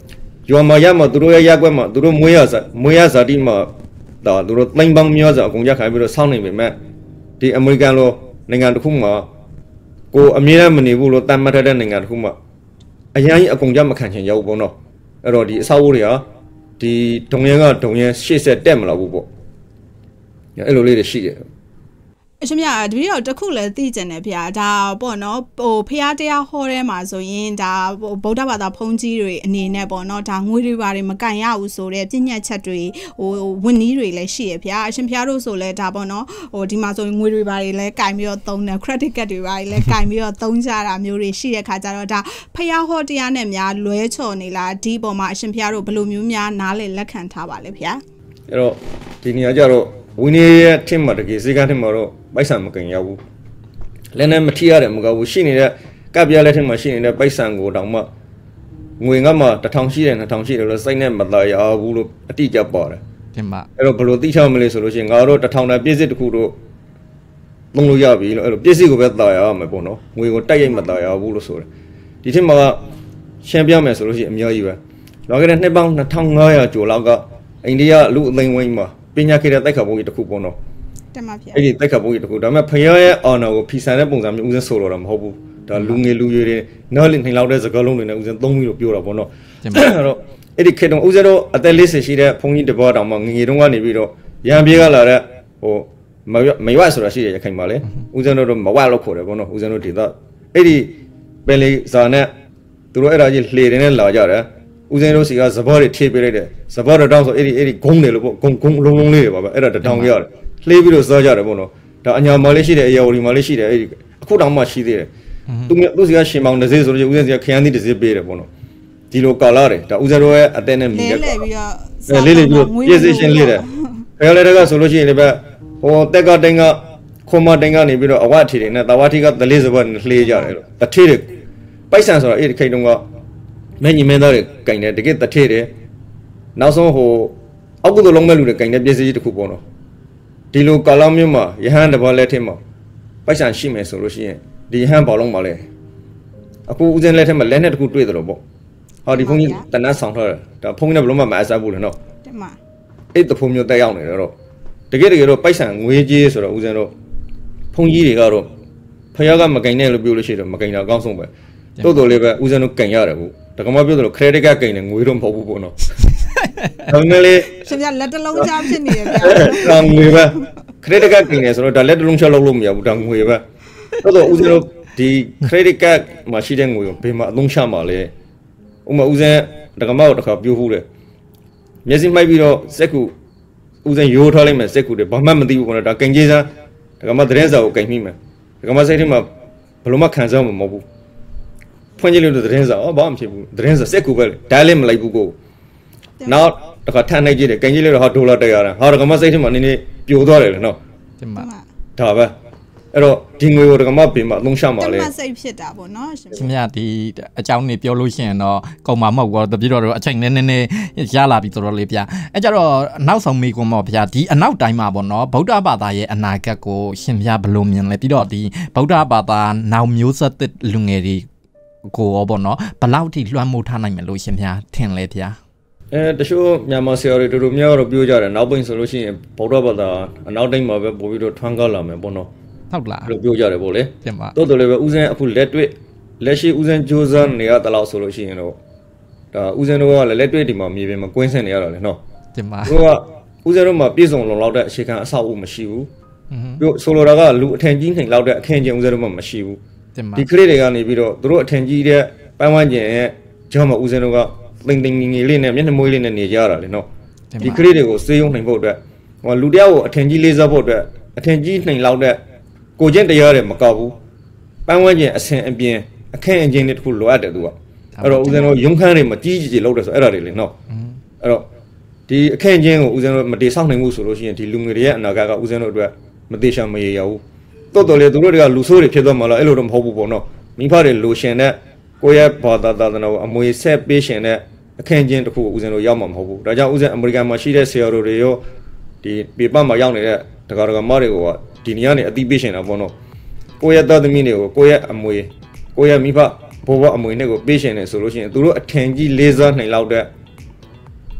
ရွာမှာရမှာသူတို့ရဲ့ရက်ကွက်မှာသူတို့မွေးရစားမွေးရစားတိမှာဒါသူတို့တိုင်းပန်းမျိုးစားအကုန်ကြခိုင်းပြီးတော့စောင့်နေပေမဲ့ဒီအမေရိကန်လိုနိုင်ငံတစ်ခုမှာကိုအမြဲတမ်းမနေဘူးလို့တတ်မှတ်တဲ့နိုင်ငံတစ်ခုမှာအရင်အကုန်ကြမခံချင်ရောက်ပေါ့နော်အဲ့တော့ဒီအဆောက်အဦတွေဟာဒီဒုံရဲကဒုံရဲရှေ့ဆက်တက်မလာဘူးပေါ့အဲ့လိုလေးတွေရှိတယ်အရှင်မြတ်တပည့်တော်တခုလည်းသိကြတယ်ဗျာဒါပေါ့နော်ဟိုဖះတရားဟောထဲမှာဆိုရင်ဒါဗုဒ္ဓဘာသာဘုန်းကြီးတွေအနေနဲ့ပေါ့နော်ဒါငွေတွေပါတယ်မကန်ရဘူးဆိုတဲ့ပြည့်ညက်ချက်တွေဟိုဝန်နီးတွေလည်းရှိရဗျာအရှင်ဖះတို့ဆိုလဲဒါပေါ့နော်ဟိုဒီမှာဆိုရင်ငွေတွေပါတယ်လည်းကင်ပြီးတော့သုံးတယ် credit card တွေပါတယ်လည်းကင်ပြီးတော့သုံးကြတာမျိုးတွေရှိတဲ့ခါကျတော့ဒါဖះဟောတရားနဲ့များလွဲချော်နေလားဒီပေါ်မှာအရှင်ဖះတို့ဘယ်လိုမျိုးများနားလေလက်ခံထားပါလဲဗျာအဲ့တော့ဒီနေရာကျတော့ဝင်းနေရဲ့ထင်မှာတကယ်စေကထင်မှာတော့ပိုက်ဆံမကန်ရဘူးလည်းနဲ့မထီရတယ်မကောက်ဘူးရှိနေတဲ့ကပ်ပြလက်ထင်မှာရှိနေတဲ့ပိုက်ဆံကိုတောင်မှငွေငတ်မှာတစ်ထောင်ရှိတယ်နှစ်ထောင်ရှိတယ်လို့စိတ်နဲ့မသားရဘူးလို့အတိအကျပါတယ်တင်ပါအဲ့တော့ဘယ်လိုသိချမလဲဆိုလို့ရှိရင်ငါတို့တစ်ထောင်တန်ပြည့်စစ်တစ်ခုတို့သုံးလို့ရပြီလို့အဲ့လိုပြည့်စစ်ကိုပဲသားရအောင်မယ်ပေါ့နော်ငွေကိုတိုက်ရိုက်မသားရဘူးလို့ဆိုတယ်ဒီထင်မှာရှင်းပြမယ်ဆိုလို့ရှိရင်အများကြီးပဲလောကတဲ့နှစ်ပေါင်းနှစ်ထောင်ငါးရာကျော်လောက်ကအိန္ဒိယလူအသိန်းဝိုင်းမှာပညာခေတ်တဲ့တိုက်ခတ်ပုံကြီးတစ်ခုပေါ့နော်တမဖေအဲ့ဒီတိုက်ခတ်ပုံကြီးတစ်ခုဒါပေမဲ့ဖယားရဲ့အာဏာကိုဖီဆန်တဲ့ပုံစံမျိုးဦးစင်းဆိုတော့တာမဟုတ်ဘူးဒါလူငယ်လူရွယ်တွေနောက်လေးနှိမ်လောက်တဲ့စကားလုံးတွေနဲ့ဦးစင်းသုံးပြီးတော့ပြောတာပေါ့နော်အဲ့တော့အဲ့ဒီခေတ်တုန်းဦးစင်းတို့အသက်လေးဆယ်ရှိတဲ့ဘုန်းကြီးတပတ်တောင်မှငငယ်တုန်းကနေပြီးတော့ရံပြေးကလာတဲ့ဟိုမမရွတ်ဆိုတာရှိတယ်ရခိုင်ပါလေဦးစင်းတို့မဝတ်လို့ခေါ်တယ်ပေါ့နော်ဦးစင်းတို့ဒေသအဲ့ဒီပင်လေးဇာနဲ့သူတို့အဲ့ဒါကြီးလှေတွေနဲ့လာကြတယ်ဦးစင်းတို့စီကဇဘောတွေထေးပေးလိုက်တယ်ဇဘောတောင်ဆိုအဲ့ဒီအဲ့ဒီဂုံးတယ်လို့ပေါ့ဂုံဂုံလုံးလုံးလေးတွေပါပဲအဲ့ဒါတောင်ကြီးရတယ်လှေးပြီးတော့စားကြတယ်ပေါ့နော်ဒါအညာမလေးရှိတယ်အရာဝတီမလေးရှိတယ်အဲ့ဒီအခုတောင်မှရှိသေးတယ်သူသူစီကရှင်မောင်တစ်စေးဆိုလို့ဦးစင်းစီကခရမ်းသီးတစ်စေးပေးတယ်ပေါ့နော်ဒီလိုကာလာတယ်ဒါဦးစင်းတို့ရဲ့အတဲနဲ့မိတယ်လေပြီးတော့လေးလေးပြီးတော့ပြည့်စည်ရှင်လေးတယ်ခရလဲတကဆိုလို့ရှိရင်လည်းပဲဟိုတက်ကတိုင်ကခွန်မတိုင်ကနေပြီးတော့အဝတ်ထီတွေနဲ့တာဝါထီကဒလေးစပတ်လှေးကြတယ်လို့တထေးတွေပိုက်ဆံဆိုတော့အဲ့ဒီခိတ်တုန်းကမင်းညီမင်းသားတွေကင်တယ်တကယ်တထေးတယ်နောက်ဆုံးဟိုအောက်ကုသိုလ်လုံးမဲ့လူတွေကင်တဲ့ပြည့်စည်တစ်ခုပေါ့နော်ဒီလိုကာလောင်းမျိုးမှာယဟန်တဘောလက်ထက်မှာပိုက်ဆံရှိမယ်ဆိုလို့ရှိရင်ဒီယဟန်ဘောလုံးမှာလဲအခုဦးစင်းလက်ထက်မှာလက်နဲ့တစ်ခုတွေ့တယ်လို့ပေါ့ဟောဒီဖုန်းကြီးတနတ်ဆောင်ထားတယ်ဒါဖုန်းကြီးနဲ့ဘလုံးမမအစားဘူးလေနော်တင်ပါအဲ့တဖုန်းမျိုးတက်ရောက်နေတယ်တော့တကယ်တကယ်တော့ပိုက်ဆံငွေကြေးဆိုတော့ဦးစင်းတော့ဖုန်းကြီးတွေကတော့ဖယားကမကင်နဲ့လို့ပြောလို့ရှိတယ်မကင်တာအကောင်းဆုံးပဲတိုးတော်လေးပဲဦးစင်းတို့ကင်ရတယ်ဘူးတကမပြောတယ် credit card ကင်တယ်ငွေတော့မဟုတ်ဘူးပေါ့နော်ဒါမှလည်းရှင်ပြလက်တလုံးချဖြစ်နေတယ်ဗျာဒါငွေပဲ credit card ကင်တယ်ဆိုတော့ဒါလက်တလုံးချလောက်လို့မရဘူးဒါငွေပဲတိုးတော်ဦးစင်းတို့ဒီ credit card မှာရှိတဲ့ငွေကိုဘယ်မှာအသုံးချမှာလဲဥမာဦးစင်းတကမောက်တခါပြောဘူးတယ်မျက်စိမှိုက်ပြီးတော့စက်ကူဦးစင်းရိုးထားလိုက်မယ်စက်ကူတွေဘာမှမသိဘူးပေါ့နော်ဒါကင်ကြီးစမ်းတကမသတင်းစာကိုကင်မိမယ်တကမစိတ်ထဲမှာဘယ်လိုမှခံစားမှာမဟုတ်ဘူးဖွင့်ကြည့်လို့သတင်းစာအော်ဘာမှမဖြစ်ဘူးသတင်းစာစက်ကူပဲဒါလည်းမလိုက်ဘူးကိုနောက်တခါထမ်းနိုင်ကြည့်တယ်ကင်ကြီးလေးတော့ဟာဒေါ်လာတရာဟာတကမစိတ်ထဲမှာနည်းနည်းပြိုသွားတယ်လေနော်တင်ပါဒါပဲအဲ့တော့ဒီငွေကိုတကမပြင်မှာအသုံးချမှာလေတမစိတ်ဖြစ်တာပေါ့နော်ရှင်မြဒီအကြောင်းနေပြောလို့ရှိရင်တော့ကုန်မှာမဟုတ်ဘူးတပြည့်တော့အချိန်နည်းနည်းနည်းရလာပြီတော်တော်လေးဗျအဲ့ကြတော့နောက်ဆုံးမိကွန်ပေါ့ဗျာဒီအနောက်တိုင်းမှာပေါ့နော်ဗုဒ္ဓဘာသာရဲ့အနာဂတ်ကိုရှင်မြဘယ်လိုမြင်လဲပြီးတော့ဒီဗုဒ္ဓဘာသာနောက်မျိုးဆက်သစ်လူငယ်တွေကိုရောပေါ့နော်ဘယ်လောက်ထိလွှမ်းမိုးထားနိုင်မယ်လို့ရှင်မြထင်လဲဗျာအဲတချို့မြန်မာဆရာတွေတို့တို့များတော့ပြောကြတယ်နောက်ပိုင်းဆိုလို့ရှိရင်ဗုဒ္ဓဘာသာအနောက်တိုင်းမှာပဲပို့ပြီးတော့ထွန်းကားလာမယ်ပေါ့နော်ဟုတ်လားလို့ပြောကြတယ်ပေါ့လေတင်ပါတိုးတော်လည်းပဲဦးစင်းအခုလက်တွေ့လက်ရှိဦးစင်းဂျိုးစန်းနေရတလောက်ဆိုလို့ရှိရင်တော့ဒါဦးစင်းတို့ကလည်းလက်တွေ့ဒီမှာမြေပြင်မှာကွင်းဆင်နေရတာလေနော်တင်ပါတို့ကဦးစင်းတို့မှာပြည်စုံလုံလောက်တဲ့အခြေခံအဆောက်အဦမရှိဘူးပြောဆိုလိုတာကလူအထင်ကြီးနှိမ်လောက်တဲ့အခင်းကျင်းဦးစင်းတို့မှာမရှိဘူးဒီခရစ်တွေကနေပြီးတော့တို့အထင်ကြီးတဲ့ပန်းဝန်းကျင်ရဲ့ကျောင်းမှာဦးစင်းတို့ကတိမ်တိမ်ငငယ်လေးနဲ့မျက်နှာမွေးလေးနဲ့နေကြတာလေနော်ဒီခရစ်တွေကိုစေးရုံနှိမ်ဖို့အတွက်ဟိုလူတယောက်ကိုအထင်ကြီးလေးစားဖို့အတွက်အထင်ကြီးနှိမ်လောက်တဲ့ကိုကျင့်တရားတွေမကောက်ဘူးပန်းဝန်းကျင်အဆင်အပြင်းအခင်းအကျင်းတွေတခုလိုအပ်တယ်သူကအဲ့တော့ဦးဇင်းတို့ရုံခန်းတွေမကြီးကြီးလောက်တယ်ဆိုအဲ့ဒါတွေလေနော်အဲ့တော့ဒီအခင်းအကျင်းကိုဦးဇင်းတို့မတေဆောက်နိုင်ဘူးဆိုလို့ရှိရင်ဒီလူငယ်တွေရဲ့အနာဂတ်ကဦးဇင်းတို့အတွက်မတေချာမရေရဘူးတိုးတော်လေသူတို့တွေကလူဆိုးတွေဖြစ်သွားမှလားအဲ့လိုတော့မဟုတ်ဘူးပေါ့နော်မိဖတွေလိုရှင်တဲ့ကိုယ့်ရဲ့ဘာသာသာသနာကိုအမွေဆက်ပေးရှင်တဲ့အခင်းအကျင်းတခုကိုဦးဇင်းတို့ရောက်မှာမဟုတ်ဘူးဒါကြောင့်ဦးဇင်းအမေရိကန်မှာရှိတဲ့ဆရာတော်တွေရောဒီပေပမှာရောက်နေတဲ့တက္ကသိုလ်မတွေကိုကဒီနေရာနေအတိပေးရှင်တာပေါ့နော်ကိုယ့်ရဲ့သားသမီးတွေကိုကိုယ့်ရဲ့အမွေကိုယ့်ရဲ့မိဖဘိုးဘွားအမွေနဲ့ကိုပေးရှင်နေဆိုလို့ရှိရင်သူတို့အထင်ကြီးလေးစားနိုင်လောက်တဲ့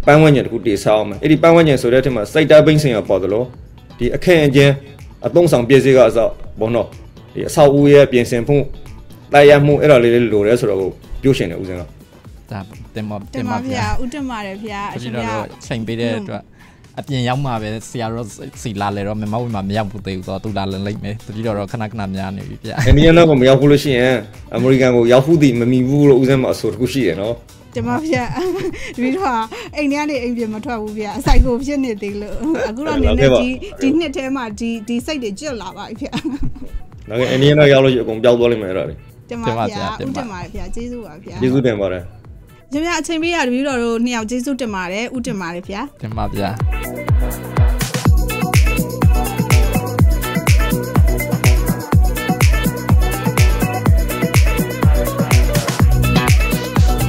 ပန်းဝန်းကျင်တစ်ခုတည်ဆောက်အောင်မယ်အဲ့ဒီပန်းဝန်းကျင်ဆိုတဲ့ထက်မှာစိုက်တာဘိန်းစင်ရပေါ်တယ်လို့ဒီအခက်အကျဉ်းအသုံးဆောင်ပစ္စည်းကအစဘောနော်ဒီအဆောက်အဦရဲ့ပြင်ဆင်မှုတရားမှုအဲ့ဒါလေးလိုရဲဆိုတော့ပြောရှင်တယ်ဦးစင်ကဒါတင်မတင်မဗျာဦးတင်ပါတယ်ဗျာအရှင်ဗျာချိန်ပေးတဲ့အတွက်အပြင်ရောက်မှာပဲဆရာတော်စီလာလေတော့မမဝမှာမရောက်ဘူးသေးဘူးဆိုတော့သူလာလန်လိုက်မယ်တတိတော်တော့ခဏခဏများနေပြီဗျာအိန္ဒိယနောက်ကမရောက်ဘူးလို့ရှိရင်အမေရိကန်ကိုရောက်ဘူးဒီမမီဘူးလို့ဦးစင်မှာအဆိုတခုရှိတယ်နော်တင်မဗျာတတိတော်အိန္ဒိယနေအိမ်ပြင်မထွက်ဘူးဗျာအဆိုင်ကိုဖြစ်နေသေးလို့အခုတော့နေနေဒီဒီနှစ်ထဲမှာဒီဒီစိတ်တွေကျွတ်လာပါပြီဗျာနောက်အိန္ဒိယနောက်ရောက်လို့ရှိရင်အကုန်ပြောက်သွားလိမ့်မယ်အဲ့ဒါတွေတင်ပါဗျာဦးတင်ပါတယ်ဗျာကျေးဇူးပါဗျာကျေးဇူးတင်ပါတယ်ခင်ဗျာအချိန်ပေးရတပည့်တော်တို့နှစ်ယောက်ကျေးဇူးတင်ပါတယ်ဦးတင်ပါတယ်ဗျာတင်ပါဗျာ